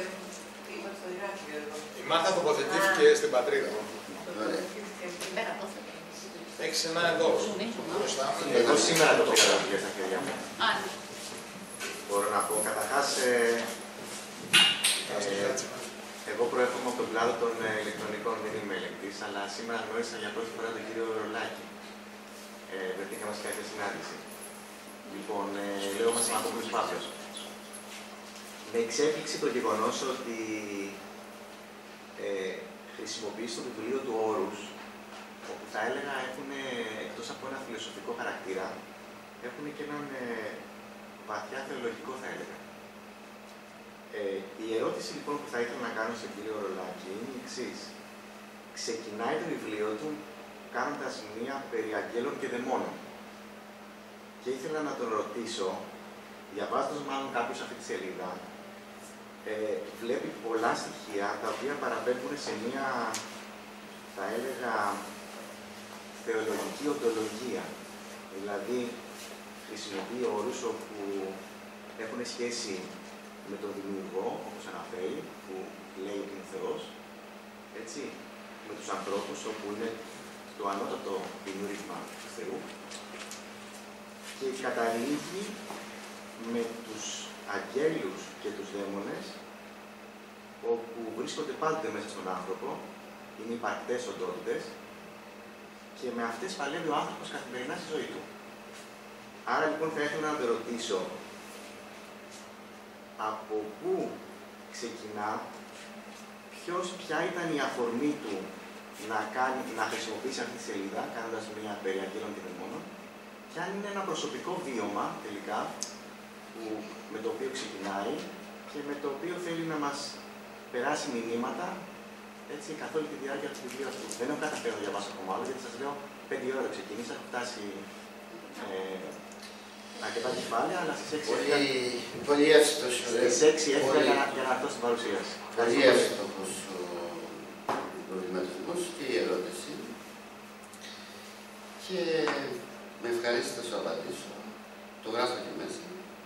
Η Μάρθα τοποθετήθηκε στην πατρίδα. Ωραία. Πέρα το θέλω. Έχεις ένα εδώ μπροστά μου. Εγώ σήμερα το πήρα στα χέρια μου. Α, ναι. Μπορώ να πω καταρχάς, ε, ε, εγώ προέρχομαι από τον κλάδο των ε, ηλεκτρονικών, δεν είμαι ελεγκτής, αλλά σήμερα γνώρισα για πρώτη φορά τον κύριο Ρολάκη. Ε, βρεθήκαμε σε κάποια συνάντηση. Λοιπόν, ε, λέω Μασημακόπουλος Παύλος. Με εξέπληξε το γεγονός ότι ε, χρησιμοποιεί στο βιβλίο του όρους, όπου θα έλεγα έχουν, εκτός από ένα φιλοσοφικό χαρακτήρα, έχουν και έναν ε, βαθιά θεολογικό, θα έλεγα. Ε, η ερώτηση λοιπόν που θα ήθελα να κάνω στον κύριο Ρολάκη είναι η εξής. Ξεκινάει το βιβλίο του κάνοντας μία περί αγγέλων και δαιμόνων. Και ήθελα να τον ρωτήσω, διαβάζοντας μάλλον κάποιος αυτή τη σελίδα, ε, βλέπει πολλά στοιχεία τα οποία παραπέμπουν σε μία, θα έλεγα, θεολογική οντολογία. Δηλαδή, χρησιμοποιεί όρους όπου έχουν σχέση με τον δημιουργό, όπως αναφέρει, που λέει ότι είναι Θεός, έτσι, με τους ανθρώπους, όπου είναι το ανώτατο δημιούργημα του Θεού, και καταλήγει με τους αγγέλους και τους δαίμονες, όπου βρίσκονται πάντοτε μέσα στον άνθρωπο, είναι υπαρκτές οντότητες, και με αυτές παλεύει ο άνθρωπος καθημερινά στη ζωή του. Άρα λοιπόν θα ήθελα να το ρωτήσω, από πού ξεκινά, ποιος, ποια ήταν η αφορμή του να, κάνει, να χρησιμοποιήσει αυτή τη σελίδα, κάνοντας μια περί αγγέλων και δαιμόνων, και αν είναι ένα προσωπικό βίωμα τελικά, που, με το οποίο ξεκινάει και με το οποίο θέλει να μας περάσει μηνύματα, έτσι, καθ' όλη τη διάρκεια του βιβλίου αυτού. Δεν έχω καταφέρει να διαβάσω ακόμα άλλο, γιατί σας λέω πέντε ώρα ξεκινήσα, έχω φτάσει ε, αρκετά κεφάλαια, αλλά στις έξι Πολύ, πολύ εύστοχος. Στις έξι έφυγα για, για να έρθω στην παρουσίαση. Πολύ εύστοχος ο προβληματισμός και η ερώτηση. Και με ευχαρίστηση θα σου απαντήσω. Το γράφω και μέσα.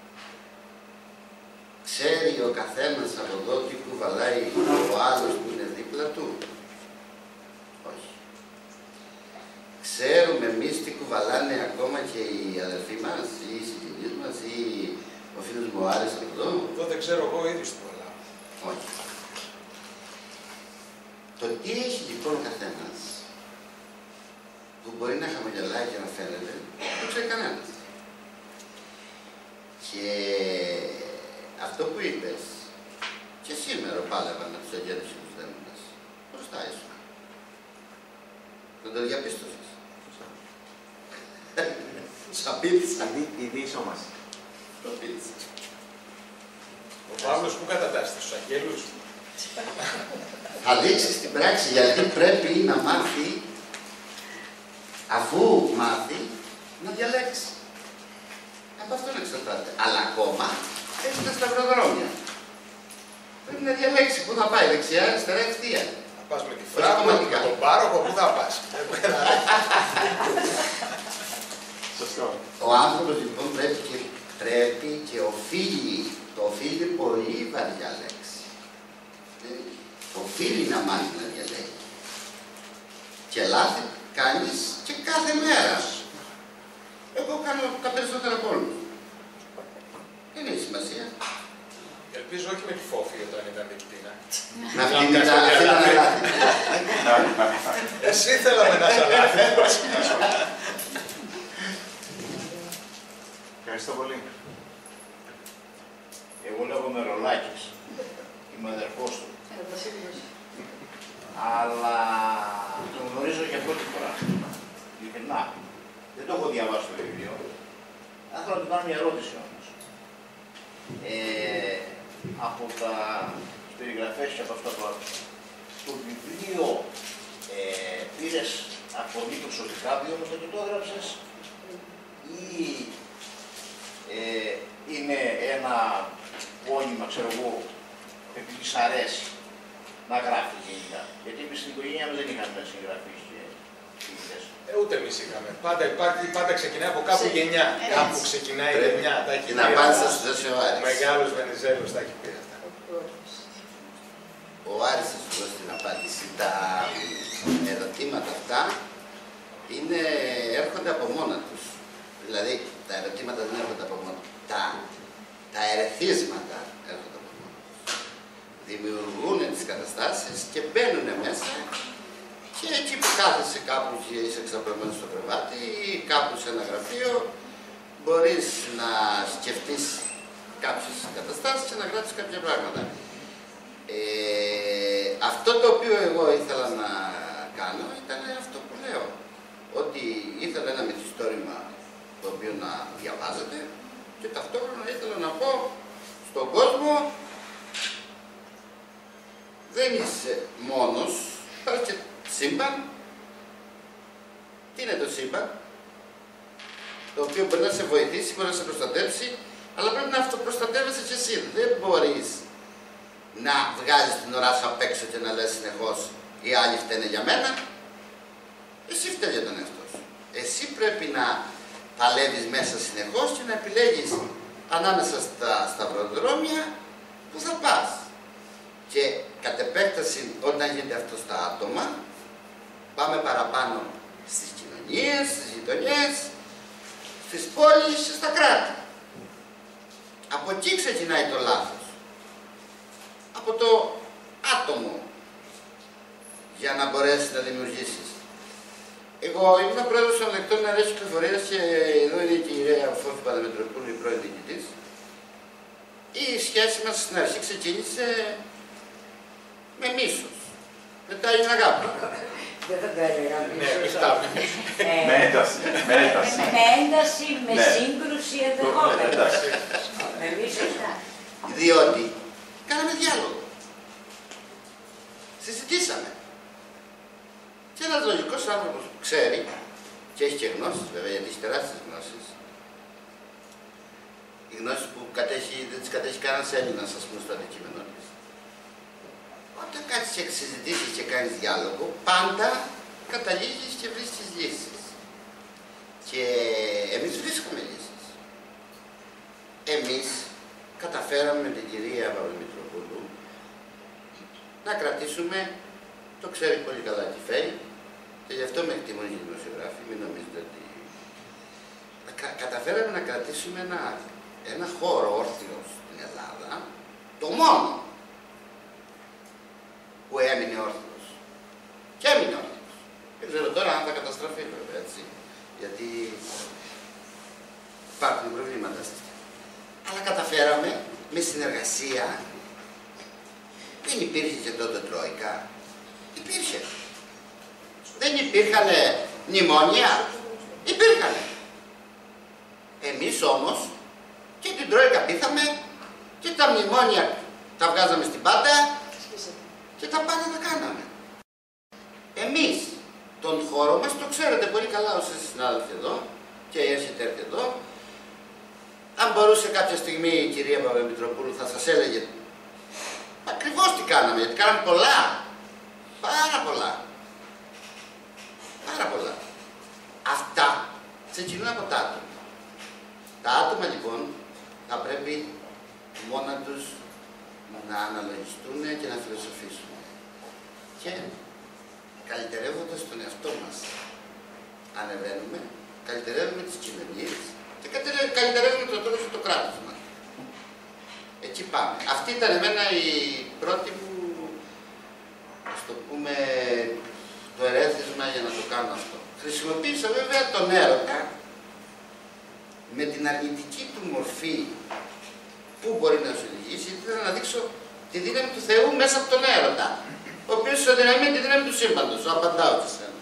Ξέρει ο καθένας από εδώ τι κουβαλάει ο άλλος που είναι δίπλα του. Όχι. Ξέρουμε εμείς τι κουβαλάνε ακόμα και οι αδερφοί μας ή οι συγγενείς μας ή ο φίλος μου ο Άρης από εδώ. Αυτό δεν ξέρω εγώ ήδη στο κουβαλάω. Όχι. Το τι έχει λοιπόν ο καθένας που μπορεί να χαμογελάει και να φαίνεται, δεν ξέρει κανένας. Και αυτό που είπες, και σήμερα πάλευα με τους αγγέλους και τους δαίμονες, μπροστά ήσουν. Δεν το διαπίστωσες. Σ' απείλησα. Η διεισόμαση. Το απείλησα. Ο Παύλος που κατατάσσεται στους αγγέλους. Θα δείξει στην πράξη γιατί πρέπει να μάθει, αφού μάθει, να διαλέξει. Από αυτό να εξαρτάται. Αλλά ακόμα έχει τα σταυροδρόμια. Πρέπει να διαλέξει πού θα πάει, δεξιά, αριστερά, ευθεία. Θα πας με τη φράγμα, με τον πάροχο, πού θα πας. Σωστό. Ο άνθρωπος λοιπόν πρέπει και, πρέπει και οφείλει, το οφείλει πολύ βαριά λέξη. Οφείλει να μάθει να διαλέγει. Και λάθη κάνεις και κάθε μέρα. Εγώ κάνω τα περισσότερα από όλους. Δεν έχει σημασία. Ελπίζω όχι με τη φόφη όταν ήταν δικτύνα. Να φτύνει τα λάθη. Εσύ θέλαμε να σε λάθη. Ευχαριστώ πολύ. Εγώ λέγομαι Ρολάκης. Είμαι αδερφός του. Αλλά τον γνωρίζω για πρώτη φορά. Ειλικρινά. Δεν το έχω διαβάσει το βιβλίο. Θα ήθελα να του κάνω μια ερώτηση όμως. Ε, από τα περιγραφές και από αυτά που άκουσα. Το βιβλίο ε, πήρες αφορμή προσωπικά, διότι το το έγραψες, ή ε, είναι ένα πόνημα, ξέρω εγώ, επειδή σ' αρέσει να γράφει γενικά. Γιατί εμείς στην οικογένειά μας δεν είχαμε συγγραφείς και ποιητές. Ε, ούτε εμείς είχαμε. Πάντα υπάρχει, πάντα ξεκινάει από κάπου γενιά. Έτσι. Κάπου ξεκινάει η γενιά. Τα έχει Την πει απάντηση θα αυτά. σου δώσει ο Άρης. Ο μεγάλος Βενιζέλος τα έχει πει αυτά. Ο Άρης θα σου δώσει την απάντηση. Τα ερωτήματα αυτά είναι, έρχονται από μόνα τους. Δηλαδή, τα ερωτήματα δεν έρχονται από μόνα τους. Τα, τα ερεθίσματα έρχονται από μόνα τους. Δημιουργούν τις καταστάσεις και μπαίνουν μέσα και εκεί που κάθεσαι κάπου και είσαι εξαπλωμένος στο κρεβάτι ή κάπου σε ένα γραφείο, μπορείς να σκεφτείς κάποιες καταστάσεις και να γράψεις κάποια πράγματα. Ε, αυτό το οποίο εγώ ήθελα να κάνω ήταν αυτό που λέω. Ότι ήθελα ένα μυθιστόρημα το οποίο να διαβάζετε και ταυτόχρονα ήθελα να πω στον κόσμο δεν είσαι μόνος, υπάρχει και σύμπαν. Τι είναι το σύμπαν? Το οποίο μπορεί να σε βοηθήσει, μπορεί να σε προστατέψει, αλλά πρέπει να αυτοπροστατεύεσαι και εσύ. Δεν μπορείς να βγάζεις την ώρα σου απ' έξω και να λες συνεχώς οι άλλοι φταίνε για μένα. Εσύ φταίει για τον εαυτό σου. Εσύ πρέπει να παλεύεις μέσα συνεχώς και να επιλέγεις ανάμεσα στα σταυροδρόμια που θα πας. Και κατ' επέκταση, όταν γίνεται αυτό στα άτομα, πάμε παραπάνω στις κοινωνίες, στις γειτονιές, στις πόλεις και στα κράτη. Από εκεί ξεκινάει το λάθος. Από το άτομο, για να μπορέσεις να δημιουργήσεις. Εγώ ήμουν πρόεδρος των λεκτών νεαρές κυκλοφορίας και εδώ είναι η κυρία Φώφη Παπαδημητροπούλου, η πρώην διοικητής. Η σχέση μας στην αρχή ξεκίνησε με μίσος. Μετά είναι αγάπη. Δεν θα το έλεγα. Ναι, πιστά. Με ένταση. Με ένταση. Με ένταση, με Ναι. σύγκρουση ενδεχόμενη. Με μίσος, ναι. Διότι κάναμε διάλογο. Συζητήσαμε. Και ένας λογικός άνθρωπος που ξέρει και έχει και γνώσεις βέβαια, γιατί έχει τεράστιες γνώσεις. Οι γνώσεις που κατέχει, δεν τις κατέχει κανένας Έλληνας, ας πούμε, στο αντικείμενο της. Όταν κάτσεις και συζητήσεις και κάνεις διάλογο, πάντα καταλήγεις και βρίσκεις λύσεις. Και εμείς βρίσκουμε λύσεις. Εμείς καταφέραμε με την κυρία Παπαδημητροπούλου να κρατήσουμε, το ξέρει πολύ καλά τι φέρει, και γι' αυτό με εκτιμούν οι δημοσιογράφοι, μην νομίζετε ότι... Κα, καταφέραμε να κρατήσουμε ένα, ένα χώρο όρθιο στην Ελλάδα, το μόνο που έμεινε όρθιος. Και έμεινε όρθιος. Δεν ξέρω τώρα αν θα καταστραφεί βέβαια, έτσι, γιατί υπάρχουν προβλήματα στη. Αλλά καταφέραμε με συνεργασία. Δεν υπήρχε και τότε Τρόικα. Υπήρχε. Δεν υπήρχαν μνημόνια. Υπήρχανε. Εμείς όμως και την Τρόικα πείθαμε και τα μνημόνια τα βγάζαμε στην πάντα και τα πάντα τα κάναμε. Εμείς τον χώρο μας, το ξέρετε πολύ καλά όσοι συνάδελφοι εδώ και έχετε έρθει εδώ, αν μπορούσε κάποια στιγμή η κυρία Παπαδημητροπούλου θα σας έλεγε ακριβώς τι κάναμε, γιατί κάναμε πολλά, πάρα πολλά, πάρα πολλά. Αυτά ξεκινούν από τα άτομα. Τα άτομα λοιπόν θα πρέπει μόνα τους να αναλογιστούν και να φιλοσοφήσουν. Και καλυτερεύοντας τον εαυτό μας, ανεβαίνουμε, καλυτερεύουμε τις κοινωνίες και καλυτερεύουμε το τέλος το κράτος μας. Εκεί πάμε. Αυτή ήταν εμένα η πρώτη μου, ας το πούμε, το ερέθισμα για να το κάνω αυτό. Χρησιμοποίησα βέβαια τον έρωτα με την αρνητική του μορφή που μπορεί να σου οδηγήσει, ήθελα να δείξω τη δύναμη του Θεού μέσα από τον έρωτα, ο οποίος ισοδυναμεί τη δύναμη του σύμπαντος, ο απαντάω σε σένα.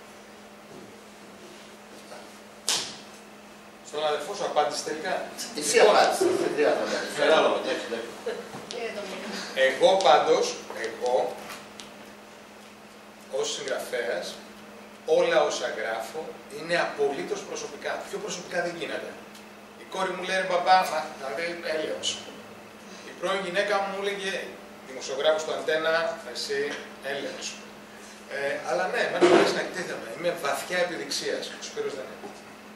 Στον αδερφό σου απάντησε τελικά. Εσύ απάντησες, δεν χρειάζεται να απαντήσεις. Εγώ πάντως, εγώ, ως συγγραφέας, όλα όσα γράφω είναι απολύτως προσωπικά. Πιο προσωπικά δεν γίνεται. Η κόρη μου λέει, μπαμπά, μα, δηλαδή, έλεος. Η πρώην γυναίκα μου μου έλεγε, δημοσιογράφος του Αντένα, εσύ, έλεος. Ε, αλλά ναι, εμένα μου αρέσει να εκτίθεμαι. Είμαι βαθιά επιδειξίας. Ο Σπύρος δεν είναι.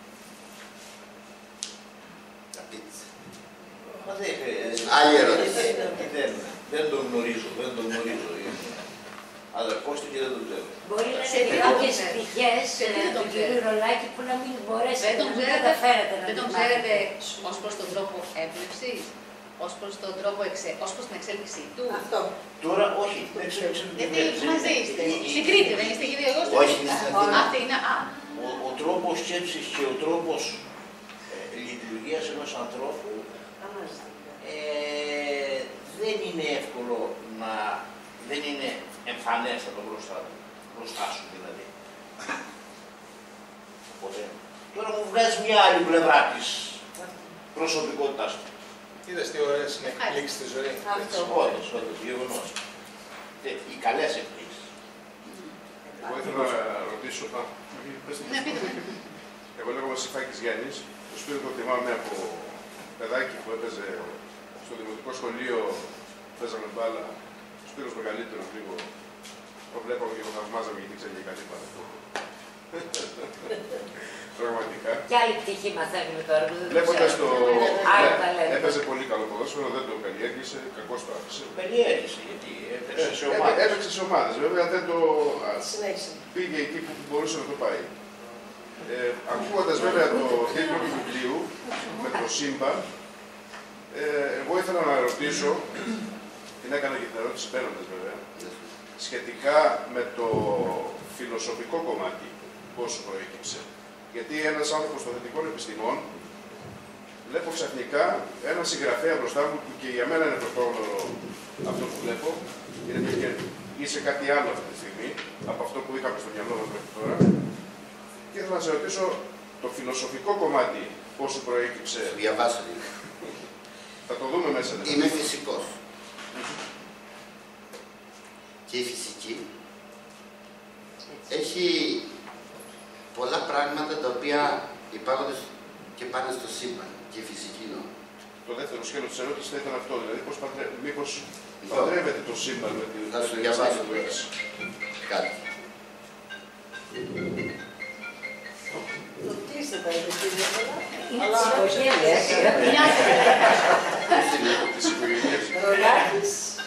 Άλλη ερώτηση. Δεν τον γνωρίζω, δεν τον γνωρίζω. Αδερφός του και δεν τον ξέρω. Μπορεί να είναι κάποιες πτυχές του κύριου Ρολάκη που να μην μπορέσετε να μην καταφέρετε να δεν τον ξέρετε ως προς τον τρόπο έμπνευσης, ως προς τον τρόπο εξε... ως προς την εξέλιξή του. Αυτό. Τώρα όχι, δεν ξέρω. Γιατί μαζί είστε. Στην Κρήτη δεν είστε κύριε εγώ. Όχι, στην Αθήνα. Ο τρόπος σκέψης και ο τρόπος λειτουργίας ενός ανθρώπου ε, δεν είναι εύκολο να... δεν είναι εμφανέστατο μπροστά, μπροστά σου δηλαδή. Οπότε, τώρα μου βγάζει μια άλλη πλευρά της προσωπικότητάς του. Είδες τι ωραίες είναι εκπλήξεις στη ζωή. Όντως, όντως, γεγονός. Οι καλές εκπλήξεις. Εγώ ήθελα να ρωτήσω... Ναι, πείτε με. Εγώ λέγομαι Σεφάκης Γιάννης. Το Σπύρο το θυμάμαι από παιδάκι που έπαιζε στο δημοτικό σχολείο, παίζαμε μπάλα. Ο Σπύρος μεγαλύτερος λίγο. Το βλέπαμε και το θαυμάζαμε γιατί ξέρει και καλή πάρα. Πραγματικά. Κι άλλη πτυχή μαθαίνουμε τώρα που δεν το Βλέποντας το... ναι, έπαιζε πολύ καλό ποδόσφαιρο, δεν το καλλιέργησε, κακώς το άφησε. Καλλιέργησε, γιατί έπαιξε σε ομάδες. Έπαιξε σε ομάδες, βέβαια δεν το πήγε εκεί που μπορούσε να το πάει. Ε, ακούγοντας βέβαια το τίτλο του βιβλίου, με το σύμπαν, ε, εγώ ήθελα να ρωτήσω, την έκανα και την ερώτηση παίρνοντας βέβαια, σχετικά με το φιλοσοφικό κομμάτι, πώς προέκυψε. Γιατί ένας άνθρωπος των θετικών επιστημών, βλέπω ξαφνικά έναν συγγραφέα μπροστά μου, που και για μένα είναι πρωτόγνωρο αυτό που βλέπω, γιατί είσαι κάτι άλλο αυτή τη στιγμή, από αυτό που είχαμε στο μυαλό μας μέχρι τώρα. Και ήθελα να σε ρωτήσω το φιλοσοφικό κομμάτι, πώς σου προέκυψε. Διαβάσω λίγο. Θα το δούμε μέσα. Δηλαδή. Είμαι φυσικός. Και η φυσική έχει πολλά πράγματα τα οποία υπάρχουν και πάνε στο σύμπαν. Και η φυσική νόμη. Το δεύτερο σκέλος της ερώτησης θα ήταν αυτό, δηλαδή πώς παντρε... μήπως παντρεύεται το σύμπαν με την... Θα σου διαβάσω κάτι. Ρωτήστε τα επιστήμια, αλλά της οικογένειας. Ρολάκης.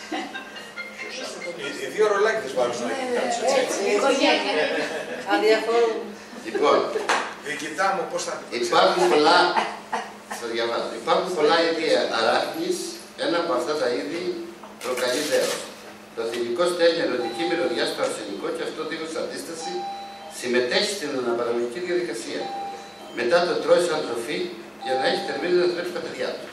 Οι δύο ρολάκες βάλουν να κοιτάξουν. Η οικογένεια. Αδιαφορούν. Λοιπόν, διοικητά μου πώς θα πει. Υπάρχουν πολλά, θα διαβάσω, υπάρχουν πολλά είδη αράχνης, ένα από αυτά τα είδη προκαλεί δέος. Το θηλυκό στέλνει ερωτική μυρωδιά στο αρσενικό και αυτό δίχως αντίσταση συμμετέχει στην αναπαραγωγική διαδικασία. Μετά το τρώει σαν τροφή για να έχει θερμίδι να θρέψει τα παιδιά του.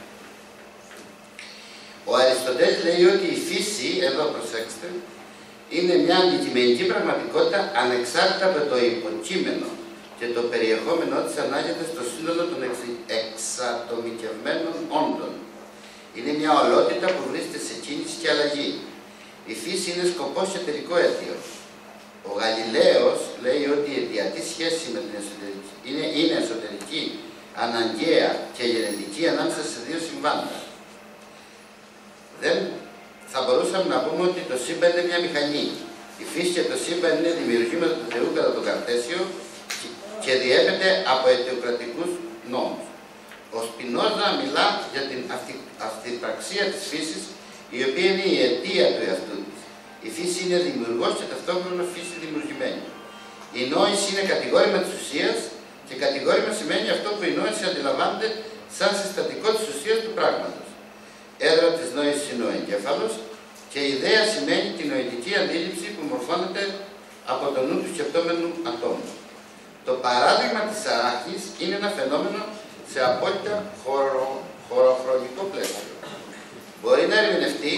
Ο Αριστοτέλης λέει ότι η φύση, εδώ προσέξτε, είναι μια αντικειμενική πραγματικότητα ανεξάρτητα από το υποκείμενο και το περιεχόμενό της ανάγεται στο σύνολο των εξατομικευμένων όντων. Είναι μια ολότητα που βρίσκεται σε κίνηση και αλλαγή. Η φύση είναι σκοπός και τελικό αίτιο. Ο Γαλιλαίος λέει ότι η αιτιατή σχέση με την εσωτερική είναι, είναι εσωτερική, αναγκαία και γενετική ανάμεσα σε δύο συμβάντα. Δεν θα μπορούσαμε να πούμε ότι το σύμπαν είναι μια μηχανή. Η φύση και το σύμπαν είναι δημιουργήματα του Θεού κατά το Καρτέσιο και διέπεται από αιτιοκρατικούς νόμους. Ο Σπινόζα μιλά για την αυθυπραξία της φύσης, η οποία είναι η αιτία του εαυτού της. Η φύση είναι δημιουργός και ταυτόχρονα φύση δημιουργημένη. Η νόηση είναι κατηγόρημα της ουσίας και κατηγόρημα σημαίνει αυτό που η νόηση αντιλαμβάνεται σαν συστατικό της ουσίας του πράγματος. Έδρα της νόησης είναι ο εγκέφαλος και η ιδέα σημαίνει την νοητική αντίληψη που μορφώνεται από το νου του σκεπτόμενου ατόμου. Το παράδειγμα της αράχνης είναι ένα φαινόμενο σε απόλυτα χωρο, χωροχρονικό πλαίσιο. Μπορεί να ερμηνευτεί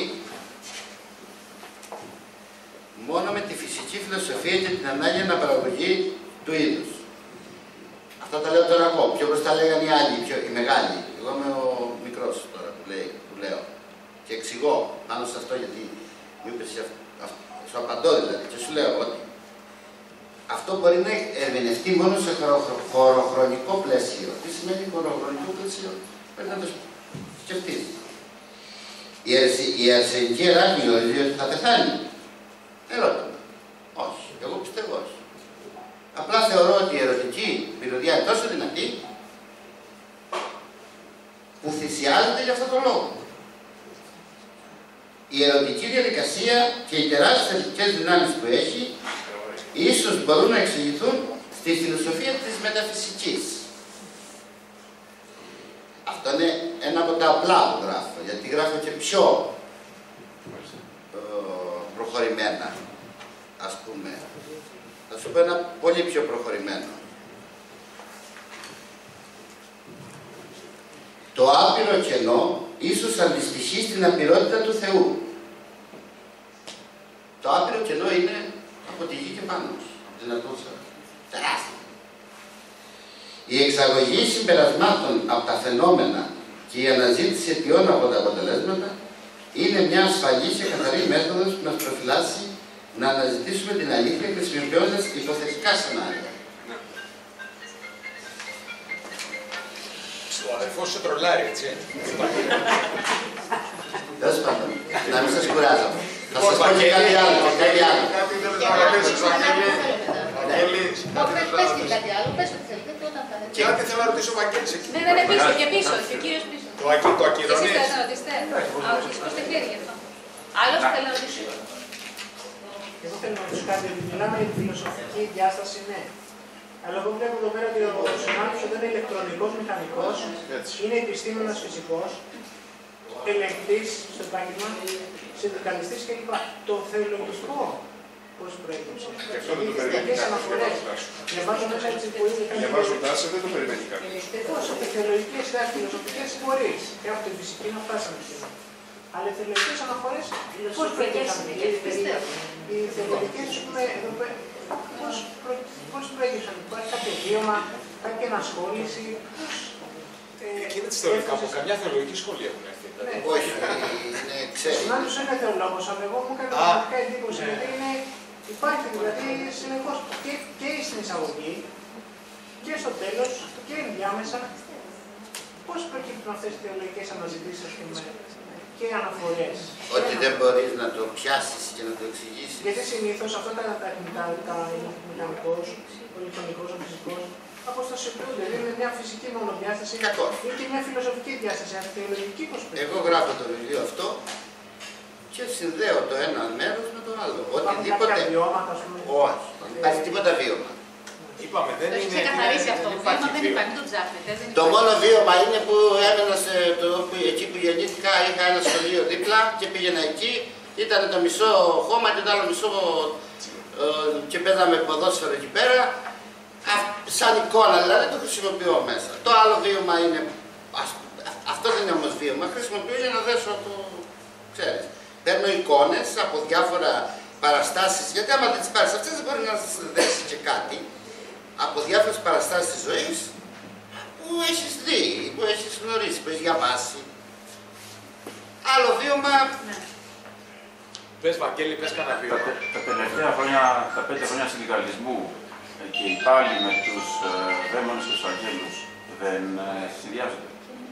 μόνο με τη φυσική φιλοσοφία και την ανάγκη αναπαραγωγή του είδους. Αυτά τα λέω τώρα εγώ. Πιο μπροστά λέγανε οι άλλοι, πιο, οι μεγάλοι. Εγώ είμαι ο μικρός τώρα που, λέει, που λέω. Και εξηγώ πάνω σε αυτό γιατί μου είπες, σου απαντώ δηλαδή και σου λέω ότι αυτό μπορεί να ερμηνευτεί μόνο σε χωροχρονικό πλαίσιο. Τι σημαίνει χωροχρονικό πλαίσιο? Πρέπει να το σκεφτείς. Η αρσενική αράχνη γνωρίζει ότι θα πεθάνει. Ερώτημα. Όχι. Εγώ πιστεύω όχι. Απλά θεωρώ ότι η ερωτική μυρωδιά είναι τόσο δυνατή που θυσιάζεται για αυτόν τον λόγο. Η ερωτική διαδικασία και οι τεράστιες θετικές δυνάμεις που έχει ίσως μπορούν να εξηγηθούν στη φιλοσοφία της μεταφυσικής. Αυτό είναι ένα από τα απλά που γράφω, γιατί γράφω και πιο ε, προχωρημένα, ας πούμε. Θα σου πω ένα πολύ πιο προχωρημένο. Το άπειρο κενό ίσως αντιστοιχεί στην απειρότητα του Θεού. Το άπειρο κενό είναι από τη γη και πάνω σου, από την ατμόσφαιρα. Τεράστια. Η εξαγωγή συμπερασμάτων από τα φαινόμενα και η αναζήτηση αιτιών από τα αποτελέσματα είναι μια ασφαλής και καθαρή μέθοδος που μας προφυλάσσει να αναζητήσουμε την αλήθεια χρησιμοποιώντας υποθετικά σενάρια. Ο αδερφός σου τρολάρει, έτσι. Τέλος πάντων, να μην σας κουράζω. Θα σας πω και κάτι άλλο. Κάτι άλλο. Κάτι δεν θα ρωτήσεις, Βαγγέλη. Πες και κάτι άλλο, πες ό,τι θέλετε και όταν θα Και κάτι θέλω να ρωτήσω ο Βαγγέλης εκεί. Ναι, ναι, ναι, πίσω και πίσω, και ο κύριος πίσω. Το ακυρώνεις. Εσείς θέλετε να ρωτήσετε. Α, όχι, σηκώστε χέρι γι' αυτό. Άλλος θέλει να ρωτήσει. Εγώ θέλω να ρωτήσω κάτι, ότι μιλάμε για τη φιλοσοφική διάσταση, ναι. Αλλά εγώ βλέπω εδώ πέρα ότι ο συνάδελφος εδώ είναι ηλεκτρονικός μηχανικός, είναι επιστήμονας φυσικός, ελεγκτής στο επάγγελμα, συνδικαλιστής κλπ. Το θεολογικό πώς προέκυψε. Και αυτό δεν το περιμένει κάποιος. Διαβάζω μέσα έτσι που είναι κάτι. Διαβάζοντάς δεν το περιμένει κάποιος. Πώς, από θεολογικές και φιλοσοφικές φορείς. Και από τη φυσική να φτάσαμε σήμερα. Αλλά οι θεολογικές αναφορές πώς προέκυψαν. Οι θεολογικές, ας πούμε, εδώ πέρα, πώς προέκυψαν. Υπάρχει κάποιο βίωμα, κάποια ενασχόληση. Εκείνα τις θεωρητικά από καμιά θεολογική σχολή έχουν έρθει. Όχι, είναι ξέρει. Ο συνάδελφος είναι θεολόγος, αλλά εγώ μου έκανε πραγματικά εντύπωση, γιατί είναι, υπάρχει δηλαδή συνεχώς και, και στην εισαγωγή και στο τέλος και ενδιάμεσα. Πώς προκύπτουν αυτές οι θεολογικές αναζητήσεις, ας πούμε, και αναφορές. Ότι δεν μπορείς να το πιάσεις και να το εξηγήσεις. Γιατί συνήθως αυτά τα τα μηχανικός, ο ηλεκτρονικός, ο φυσικός, αποστασιοποιούνται. Είναι μια φυσική μόνο διάσταση. Κακώς. Είναι και μια φιλοσοφική διάσταση, αν θεολογική πώς πρέπει. Εγώ γράφω το βιβλίο αυτό και συνδέω το ένα μέρος με το άλλο. Οτιδήποτε. Κάποια βιώματα, ας πούμε. Όχι, δεν υπάρχει τίποτα βίωμα. Είπαμε, δεν το είναι. έχει ξεκαθαρίσει αυτό. Το βίωμα δεν υπάρχει, το ψάχνετε. Το μόνο βίωμα είναι που έμενα σε το, που, εκεί που γεννήθηκα, είχα ένα σχολείο δίπλα και πήγαινα εκεί. Ήταν το μισό χώμα και το άλλο μισό ε, και παίζαμε ποδόσφαιρο εκεί πέρα. Α, σαν εικόνα δηλαδή το χρησιμοποιώ μέσα. Το άλλο βίωμα είναι. Ας, αυτό δεν είναι όμως βίωμα. Χρησιμοποιώ για να δέσω το. Ξέρεις. Παίρνω εικόνες από διάφορα παραστάσεις. Γιατί άμα δεν τις πάρεις αυτές δεν μπορεί να σας δέσει και κάτι. Από διάφορες παραστάσεις της ζωής που έχεις δει, που έχεις γνωρίσει, που έχεις διαβάσει. Άλλο βίωμα. Ναι. Πες Βαγγέλη, πες κανένα βίωμα. Τα, τα τελευταία χρόνια, τα πέντε χρόνια συνδικαλισμού και πάλι με τους ε, δαίμονες και τους αγγέλους δεν ε, συνδυάζονται.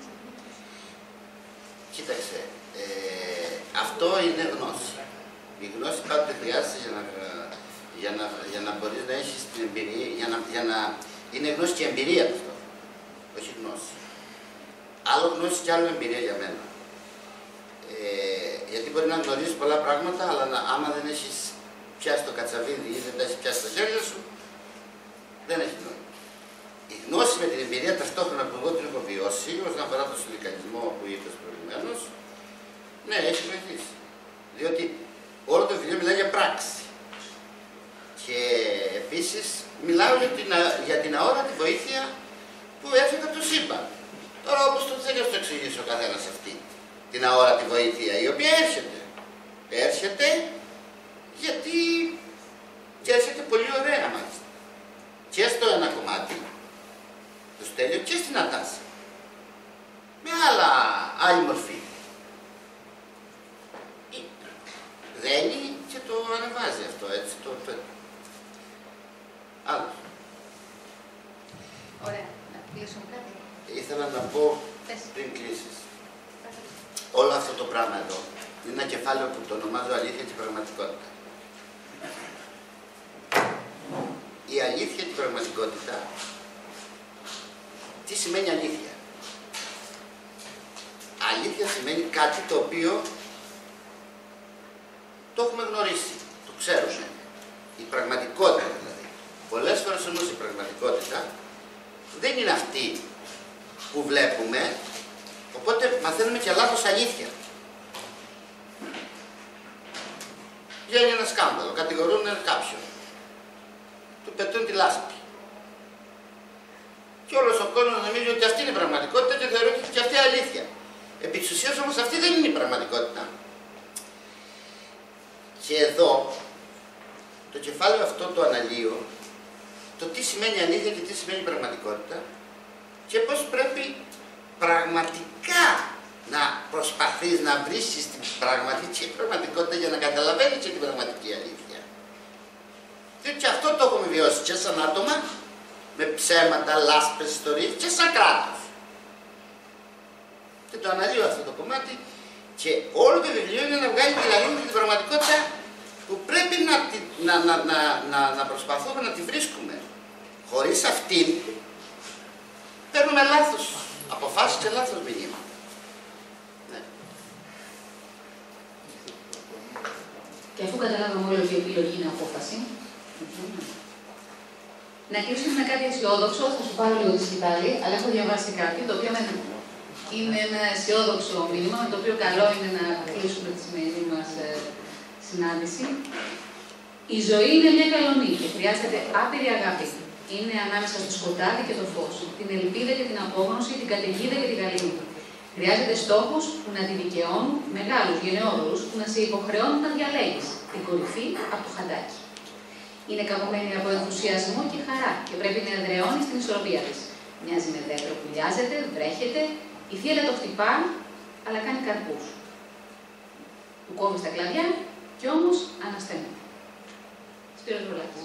Κοίταξε, ε, αυτό είναι γνώση. Η γνώση πάντοτε χρειάζεται για να, για να, για να μπορείς να έχεις την εμπειρία, για να, για να είναι γνώση και εμπειρία αυτό, όχι γνώση. άλλο γνώση και άλλο εμπειρία για μένα. Ε, γιατί μπορεί να γνωρίζεις πολλά πράγματα, αλλά να, άμα δεν έχεις πιάσει το κατσαβίδι ή δεν τα έχεις πιάσει στα χέρια σου, δεν έχει νόημα. Η γνώση με την εμπειρία ταυτόχρονα που εγώ την έχω βιώσει, όσον αφορά το συνδικαλισμό που είπες προηγουμένως, ναι, έχει βοηθήσει. Διότι όλο το βιβλίο μιλάει για πράξη. Και επίσης μιλάω για την, για την αόρατη βοήθεια που έρχεται από το σύμπαν. Τώρα όπως το θέλει να το εξηγήσει ο καθένας αυτή, την αόρατη βοήθεια, η οποία έρχεται. Έρχεται γιατί και έρχεται πολύ ωραία μάλιστα. Και στο ένα κομμάτι, το Στέλιο, και στην Νατάσα. Με άλλα, άλλη μορφή. Δένει και το ανεβάζει αυτό, έτσι, το πέτω. Άλλο. Ωραία. Να κλείσουμε κάτι. Ήθελα να πω πριν κλείσεις. Όλο αυτό το πράγμα εδώ είναι ένα κεφάλαιο που το ονομάζω αλήθεια και πραγματικότητα. Η αλήθεια και η πραγματικότητα, τι σημαίνει αλήθεια? Αλήθεια σημαίνει κάτι το οποίο το έχουμε γνωρίσει, το ξέρουμε. Η πραγματικότητα δηλαδή. Πολλές φορές όμως η πραγματικότητα δεν είναι αυτή που βλέπουμε, οπότε μαθαίνουμε και λάθος αλήθεια. Βγαίνει ένα σκάνδαλο, κατηγορούν κάποιον. Του πετούν τη λάσπη. Και όλος ο κόσμος νομίζει ότι αυτή είναι η πραγματικότητα και θεωρεί ότι και αυτή είναι αλήθεια. Επί της ουσίας όμως αυτή δεν είναι η πραγματικότητα. Και εδώ, το κεφάλαιο αυτό το αναλύω, το τι σημαίνει αλήθεια και τι σημαίνει πραγματικότητα και πώς πρέπει πραγματικά να προσπαθείς να βρίσκεις την πραγματική πραγματικότητα για να καταλαβαίνεις και την πραγματική αλήθεια. Διότι και αυτό το έχουμε βιώσει και σαν άτομα, με ψέματα, λάσπες, ιστορίες και σαν κράτος. Και το αναλύω αυτό το κομμάτι και όλο το βιβλίο είναι να βγάλει την αλήθεια και την πραγματικότητα που πρέπει να, να, να, να, να, να προσπαθούμε να τη βρίσκουμε. Χωρίς αυτήν παίρνουμε λάθος αποφάσεις και λάθος μηνύματα. Ναι. Και αφού καταλάβαμε όλοι ότι η επιλογή είναι απόφαση, να κλείσουμε με κάτι αισιόδοξο. Θα σου πάρω λίγο τη σκητάλη, αλλά έχω διαβάσει κάτι το οποίο είναι ένα αισιόδοξο μήνυμα, με το οποίο καλό είναι να κλείσουμε τη σημερινή μας συνάντηση. Η ζωή είναι μια γαλονή και χρειάζεται άπειρη αγάπη. Είναι ανάμεσα στο σκοτάδι και το φως, την ελπίδα και την απόγνωση, την καταιγίδα και την γαλήνη. Χρειάζεται στόχους που να τη δικαιώνουν, μεγάλους γενναιόδωρους που να σε υποχρεώνουν να διαλέγεις την κορυφή από το χαντάκι. Είναι καπωμένη από ενθουσιασμό και χαρά και πρέπει να εδραιώνει την ισορροπία της. Μοιάζει με δέντρο που λιάζεται, βρέχεται, η θύελα το χτυπά, αλλά κάνει καρπούς. Του κόβει στα κλαδιά και όμως ανασταίνεται. Σπύρος Βουλάκης.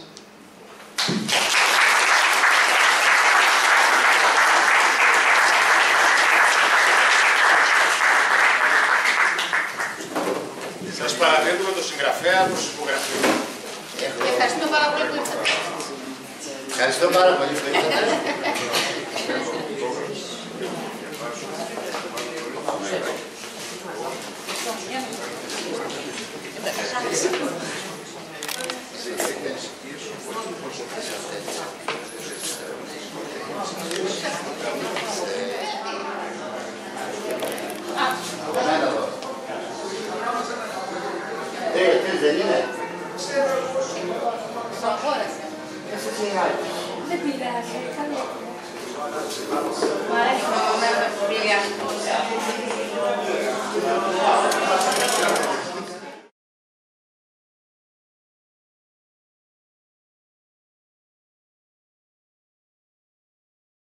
Σας παραδίδουμε το συγγραφέα προς υπογραφή. Ευχαριστούμε πάρα πολύ που ήρθατε. Ευχαριστώ πάρα πολύ που ήρθατε. Δεν είναι. Το αγόρασε. Δεν πειράζει, καλό. Μου αρέσει το μέρο με πολύ αυτό.